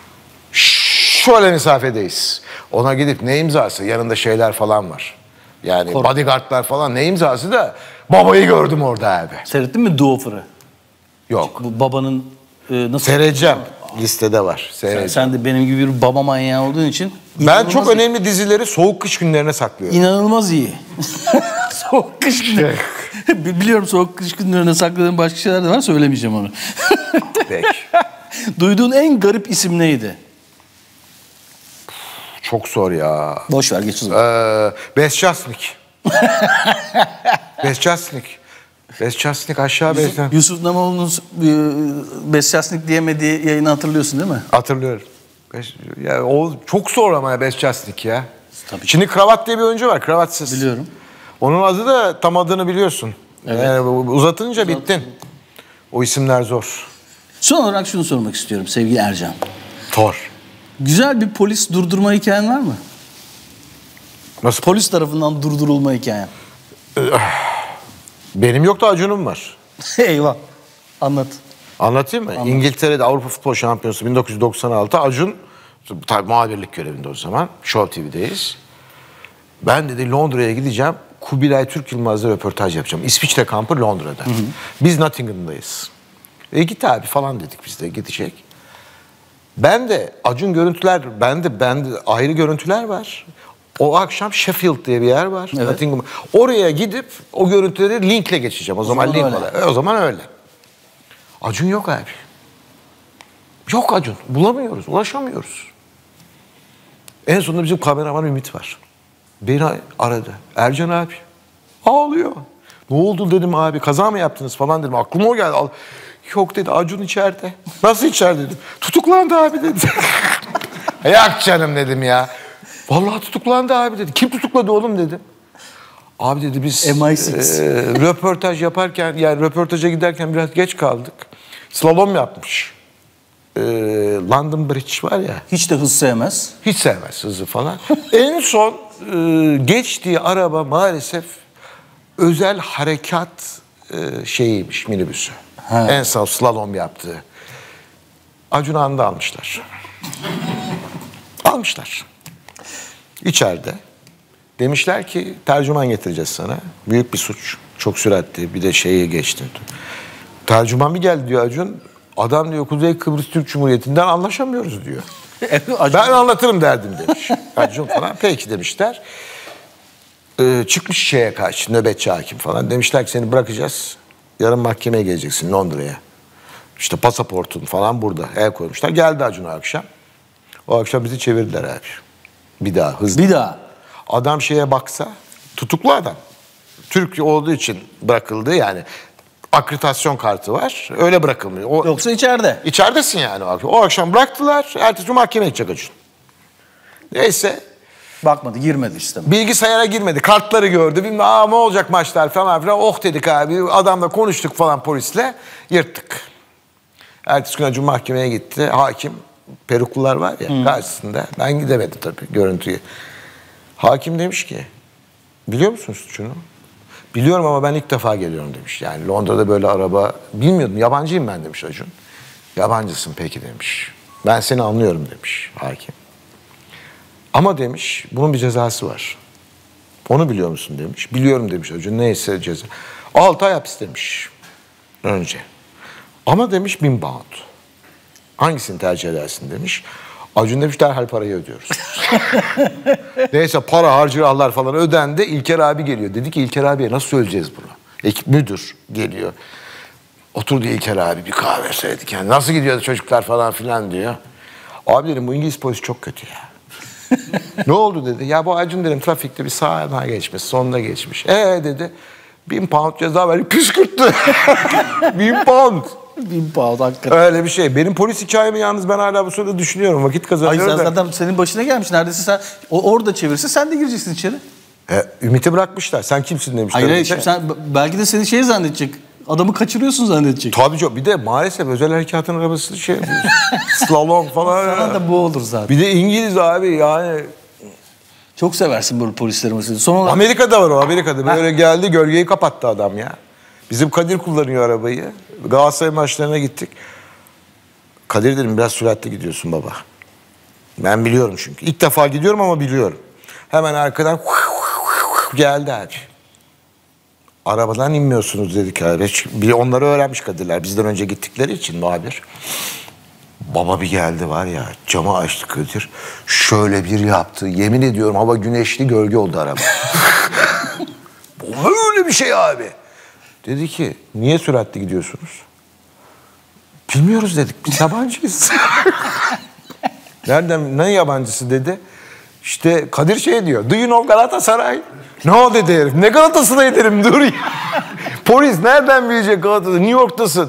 Şöyle mesafedeyiz. Ona gidip ne imzası? Yanında şeyler falan var. Yani Kork. bodyguardlar falan ne imzası da babayı gördüm orada abi.
Seyrettin mi The Offer'ı?
Yok.
Bu babanın e, nasıl?
Seyredeceğim. Listede var.
Sen, sen de benim gibi bir baba manyağı olduğun için.
Ben çok iyi. Önemli dizileri soğuk kış günlerine saklıyorum.
İnanılmaz iyi. Soğuk kış günleri. Biliyorum soğuk kış günlerine sakladığım başka şeyler de var, söylemeyeceğim onu.
Peki.
Duyduğun en garip isim neydi?
Çok zor ya.
Boş ver geç o zaman.
Ee, Besçasnik. Besçasnik. Besçasnik aşağı
Yusuf,
Besçasnik.
Yusuf Namoğlu'nun e, Besçasnik diyemediği yayını hatırlıyorsun değil mi?
Hatırlıyorum. Ya o çok zor ama ya Besçasnik ya.
Tabii.
Şimdi Kravat diye bir oyuncu var, kravatsız.
Biliyorum.
Onun adı da tam adını biliyorsun.
Evet.
Yani uzatınca bittin. O isimler zor.
Son olarak şunu sormak istiyorum sevgili Ercan.
Thor.
Güzel bir polis durdurma hikayen var mı?
Nasıl?
Polis tarafından durdurulma hikayen.
Benim yok da Acun'um var.
Eyvah. Anlat.
Anlatayım mı?
Anlat.
İngiltere'de Avrupa Futbol Şampiyonası bin dokuz yüz doksan altı Acun tabii muhabirlik görevinde o zaman. Show T V'deyiz. Ben dedi Londra'ya gideceğim. Kubilay Türk Yılmaz'la röportaj yapacağım. İsviçre kampı Londra'da. Hı hı. Biz Nottingham'dayız. E git abi falan dedik biz de gidecek. Ben de Acun görüntüler, ben de, ben de ayrı görüntüler var. O akşam Sheffield diye bir yer var.
Evet.
Nottingham. Oraya gidip o görüntüleri linkle geçeceğim. O, o zaman, zaman link var. E, o zaman öyle. Acun yok abi. Yok Acun. Bulamıyoruz, ulaşamıyoruz. En sonunda bizim kameraman Ümit var. Beni aradı. Ercan abi. Ağlıyor. Ne oldu dedim abi. Kaza mı yaptınız falan dedim. Aklıma o geldi. Yok dedi Acun içeride. Nasıl içeride dedim. Tutuklandı abi dedi. Yak canım dedim ya. Vallahi tutuklandı abi dedi. Kim tutukladı oğlum dedim. Abi dedi biz
M I altı.
e, röportaj yaparken yani röportaja giderken biraz geç kaldık. Slalom yapmış. E, London Bridge var ya.
Hiç de hız sevmez.
Hiç sevmez hızı falan. En son e, geçtiği araba maalesef özel harekat e, şeyiymiş, minibüsü.
Ha.
En son slalom yaptığı. Acun Han'da almışlar. Almışlar. İçeride. Demişler ki tercüman getireceğiz sana. Büyük bir suç. Çok süratli. Bir de şeyi geçti. Tercüman bir geldi diyor Acun. Adam diyor Kuzey Kıbrıs Türk Cumhuriyeti'nden anlaşamıyoruz diyor. Ben anlatırım derdim demiş. Acun falan. Peki demişler. Ee, çıkmış şeye karşı nöbetçi hakim falan. Demişler ki seni bırakacağız. Yarın mahkemeye geleceksin Londra'ya. İşte pasaportun falan burada. El koymuşlar. Geldi Acun akşam. O akşam bizi çevirdiler abi. Bir daha hızlı.
Bir daha.
Adam şeye baksa tutuklu adam. Türk olduğu için bırakıldı yani. Akreditasyon kartı var. Öyle bırakılmıyor. O,
Yoksa içeride.
İçeridesin yani o akşam. O akşam bıraktılar. Ertesi gün mahkemeye gidecek Acun. Neyse.
Bakmadı, girmedi işte.
Bilgisayara girmedi. Kartları gördü. Bilmem aa ne olacak maçlar falan filan. Oh dedik abi. Adamla konuştuk falan polisle. Yırttık. Ertesi gün Acun mahkemeye gitti. Hakim, peruklular var ya hmm. karşısında. Ben gidemedim tabii görüntüyü. Hakim demiş ki, biliyor musun suçunu? Biliyorum ama ben ilk defa geliyorum demiş. Yani Londra'da böyle araba, bilmiyordum. Yabancıyım ben demiş Acun. Yabancısın peki demiş. Ben seni anlıyorum demiş hakim. Ama demiş, bunun bir cezası var. Onu biliyor musun demiş. Biliyorum demiş Acun. Neyse ceza. Altı ay hapis demiş. Önce. Ama demiş bin pound. Hangisini tercih edersin demiş. Acun demiş derhal parayı ödüyoruz. Neyse para harcırahlar falan ödendi. İlker abi geliyor. Dedi ki İlker abiye nasıl söyleyeceğiz bunu? Ekip müdür geliyor. Oturdu İlker abi bir kahve söyledik. Yani nasıl gidiyordu çocuklar falan filan diyor. Abi dedim bu İngiliz polisi çok kötü ya. Ne oldu dedi. Ya bu Acun dedim trafikte bir sağına geçmiş, sonuna geçmiş. Ee dedi. Bin pound ceza verdi. Püskürttü. Bin pound.
Bin pound hakikaten.
Öyle bir şey. Benim polis hikayemi yalnız ben hala bu sırada düşünüyorum. Vakit kazanıyorum.
Ay zaten senin başına gelmiş. Neredeyse sen o orada çevirse sen de gireceksin içeri.
E, Ümit'i bırakmışlar. Sen kimsin demişler.
Hayır hayır. Sen, belki de seni şey zannedecek. Adamı kaçırıyorsun zannedecek.
Tabii canım. Bir de maalesef özel harekatın arabası şey yapıyorsun. Slalom falan.
Sana da bu olur zaten.
Bir de İngiliz abi yani.
Çok seversin böyle polisleri mesela. Son olarak...
Amerika'da var o Amerika'da. Böyle geldi gölgeyi kapattı adam ya. Bizim Kadir kullanıyor arabayı. Galatasaray maçlarına gittik. Kadir dedim biraz süratli gidiyorsun baba. Ben biliyorum çünkü. İlk defa gidiyorum ama biliyorum. Hemen arkadan geldi abi. Arabadan inmiyorsunuz dedik abi. Bir onları öğrenmiş Kadirler. Bizden önce gittikleri için muhabir. Baba bir geldi var ya camı açtı Kadir. Şöyle bir yaptı. Yemin ediyorum hava güneşli gölge oldu araba. Böyle bir şey abi. Dedi ki niye süratli gidiyorsunuz? Bilmiyoruz dedik biz yabancıyız. Nereden ne yabancısı dedi. İşte Kadir şey diyor. Do you know Galatasaray? No dedi herif. Ne Galatasaray'ı derim dur ya. Polis nereden bilecek Galatasaray? New York'tasın.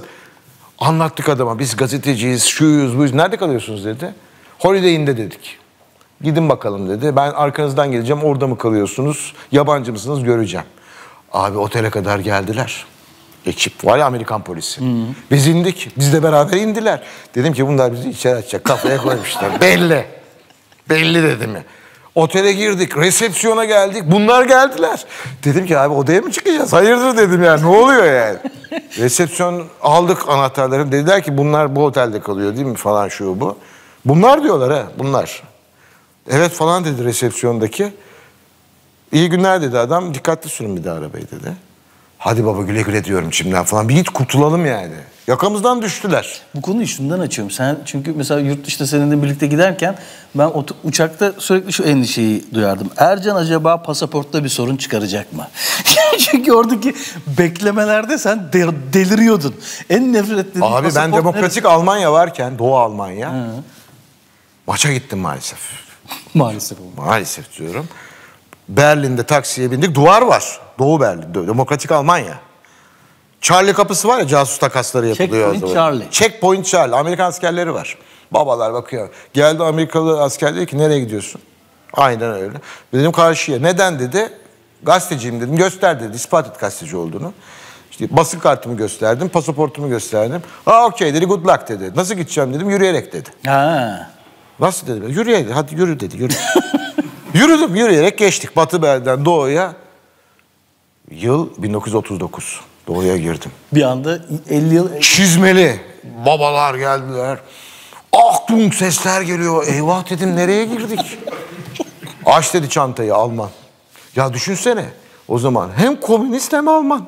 Anlattık adama biz gazeteciyiz, şuyuz, buyuz. Nerede kalıyorsunuz dedi. Holiday Inn'de dedik. Gidin bakalım dedi. Ben arkanızdan geleceğim. Orada mı kalıyorsunuz? Yabancı mısınız? Göreceğim. Abi otele kadar geldiler. Ekip var ya, Amerikan polisi. Hı. Biz indik. Bizle beraber indiler. Dedim ki bunlar bizi içeri atacak. Kafaya koymuşlar. Belli. Belli dedim ya. Otele girdik. Resepsiyona geldik. Bunlar geldiler. Dedim ki abi odaya mı çıkacağız? Hayırdır dedim ya. Ne oluyor yani? Resepsiyon aldık anahtarları. Dediler ki bunlar bu otelde kalıyor değil mi falan şu bu. Bunlar diyorlar ha. Bunlar. Evet falan dedi resepsiyondaki. İyi günler dedi adam. Dikkatli sürün bir de arabayı dedi. Hadi baba güle güle diyorum şimdiden falan. Bir git kurtulalım yani. Yakamızdan düştüler.
Bu konuyu şundan açıyorum. Sen çünkü mesela yurt dışında seninle birlikte giderken ben uçakta sürekli şu endişeyi duyardım. Ercan acaba pasaportta bir sorun çıkaracak mı? Çünkü oradaki beklemelerde sen de- deliriyordun. En nefret ettiğin
Abi ben demokratik
neresi?
Almanya varken, Doğu Almanya, Hı. maça gittim maalesef.
Maalesef oldu.
Maalesef diyorum. Berlin'de taksiye bindik. Duvar var. Doğu Berlin. Demokratik Almanya. Charlie kapısı var ya, casus takasları yapılıyor.
Checkpoint Charlie.
Checkpoint Charlie. Amerikan askerleri var. Babalar bakıyor. Geldi Amerikalı asker dedi ki nereye gidiyorsun? Aynen öyle. Dedim karşıya. Neden dedi. Gazeteciyim dedim. Göster dedi. İspat et gazeteci olduğunu. İşte basın kartımı gösterdim. Pasaportumu gösterdim. Ha okey dedi. Good luck dedi. Nasıl gideceğim dedim. Yürüyerek dedi.
Ha.
Nasıl dedi. Yürüyerek. Hadi yürü dedi. Yürü. Yürüdüm. Yürüyerek geçtik. Batı Berlin'den Doğu'ya. Yıl bin dokuz yüz otuz dokuz. Doğu'ya girdim.
Bir anda elli yıl...
Çizmeli. Babalar geldiler. Aktung sesler geliyor. Eyvah dedim nereye girdik? Aç dedi çantayı Alman. Ya düşünsene. O zaman hem komünist hem Alman.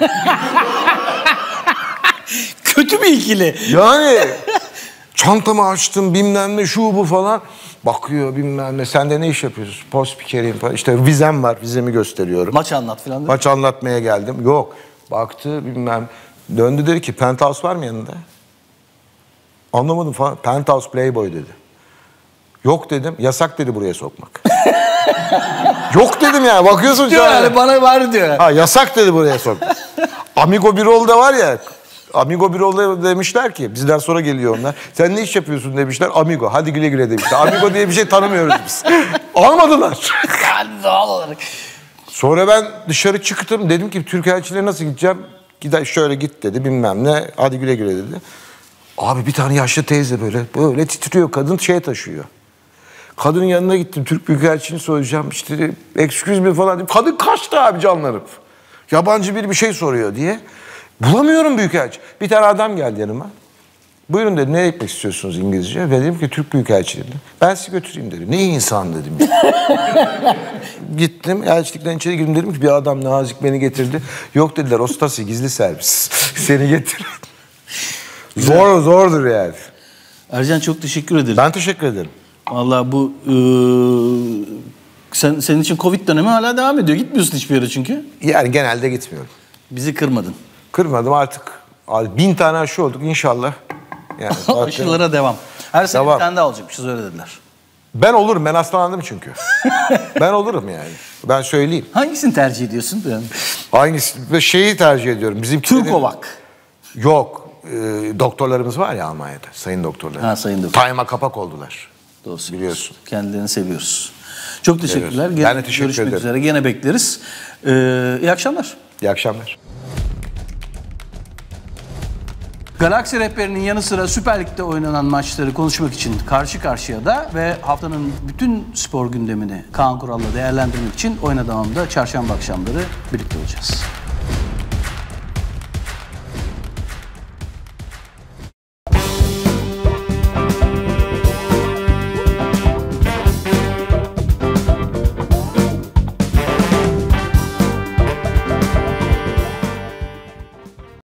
Kötü bir ikili.
Yani çantamı açtım bilmem ne şu bu falan. Bakıyor bilmem ne. Sen de ne iş yapıyorsun? Post spikeriyim falan. İşte vizem var. Vizemi gösteriyorum.
Maç anlat falan.
Maç anlatmaya geldim. Yok. Baktı bilmem. Döndü dedi ki Penthouse var mı yanında? Anlamadım falan. Penthouse Playboy dedi. Yok dedim. Yasak dedi buraya sokmak. Yok dedim ya. Bakıyorsun
diyor
şu an.
yani bana var diyor.
Ha yasak dedi buraya sokmak. Amigo Birol'da var ya. Amigo Birol'da demişler ki bizden sonra geliyor onlar. Sen ne iş yapıyorsun demişler. Amigo. Hadi güle güle demişler. Amigo diye bir şey tanımıyoruz biz. Almadılar.
Yani doğal olarak.
Sonra ben dışarı çıktım. Dedim ki Türk elçiliğine nasıl gideceğim? Gider şöyle git dedi bilmem ne. Hadi güle güle dedi. Abi bir tane yaşlı teyze böyle böyle titriyor. Kadın şey taşıyor. Kadının yanına gittim. Türk Büyükelçiliğini soracağım. İşte excuse me falan dedim. Kadın kaçtı abi canlarım. Yabancı biri bir şey soruyor diye. Bulamıyorum Büyükelçi. Bir tane adam geldi yanıma. Buyurun dedi. Nereye gitmek istiyorsunuz İngilizce? Ve dedim ki Türk Büyükelçiliğine. Ben sizi götüreyim dedim. Ne iyi insan dedim. Gittim. Elçilikten içeri girdim. Dedim ki bir adam nazik beni getirdi. Yok dediler. Ostasi gizli servis. Seni getir. Zor zordur yani.
Ercan çok teşekkür ederim.
Ben teşekkür ederim.
Vallahi bu e, sen senin için Covid dönemi hala devam ediyor. Gitmiyorsun hiçbir yere çünkü.
Yani genelde gitmiyorum.
Bizi kırmadın.
Kırmadım artık. Abi bin tane aşı olduk inşallah. Yani zaten...
Aşılara devam. Her sene
Devam.
bir tane daha olacakmışız öyle dediler.
Ben olurum. Ben hastalandım çünkü. Ben olurum yani. Ben söyleyeyim.
Hangisini tercih ediyorsun? Yani?
Hangisi? Ve şeyi tercih ediyorum. Bizim
Türkovak.
Yok. E, doktorlarımız var ya Almanya'da. Sayın doktorlar.
Ha sayın doktor.
Time'a kapak oldular.
Doğrusu.
Biliyorsun.
Kendilerini seviyoruz. Çok teşekkürler.
Ben
Gene
de teşekkür
görüşmek
ederim.
üzere. Gene bekleriz. Ee, iyi akşamlar.
İyi akşamlar.
Galaksi Rehberi'nin yanı sıra Süper Lig'de oynanan maçları konuşmak için karşı karşıya da ve haftanın bütün spor gündemini Kaan Kural'la değerlendirmek için Oyna Devam'da çarşamba akşamları birlikte olacağız.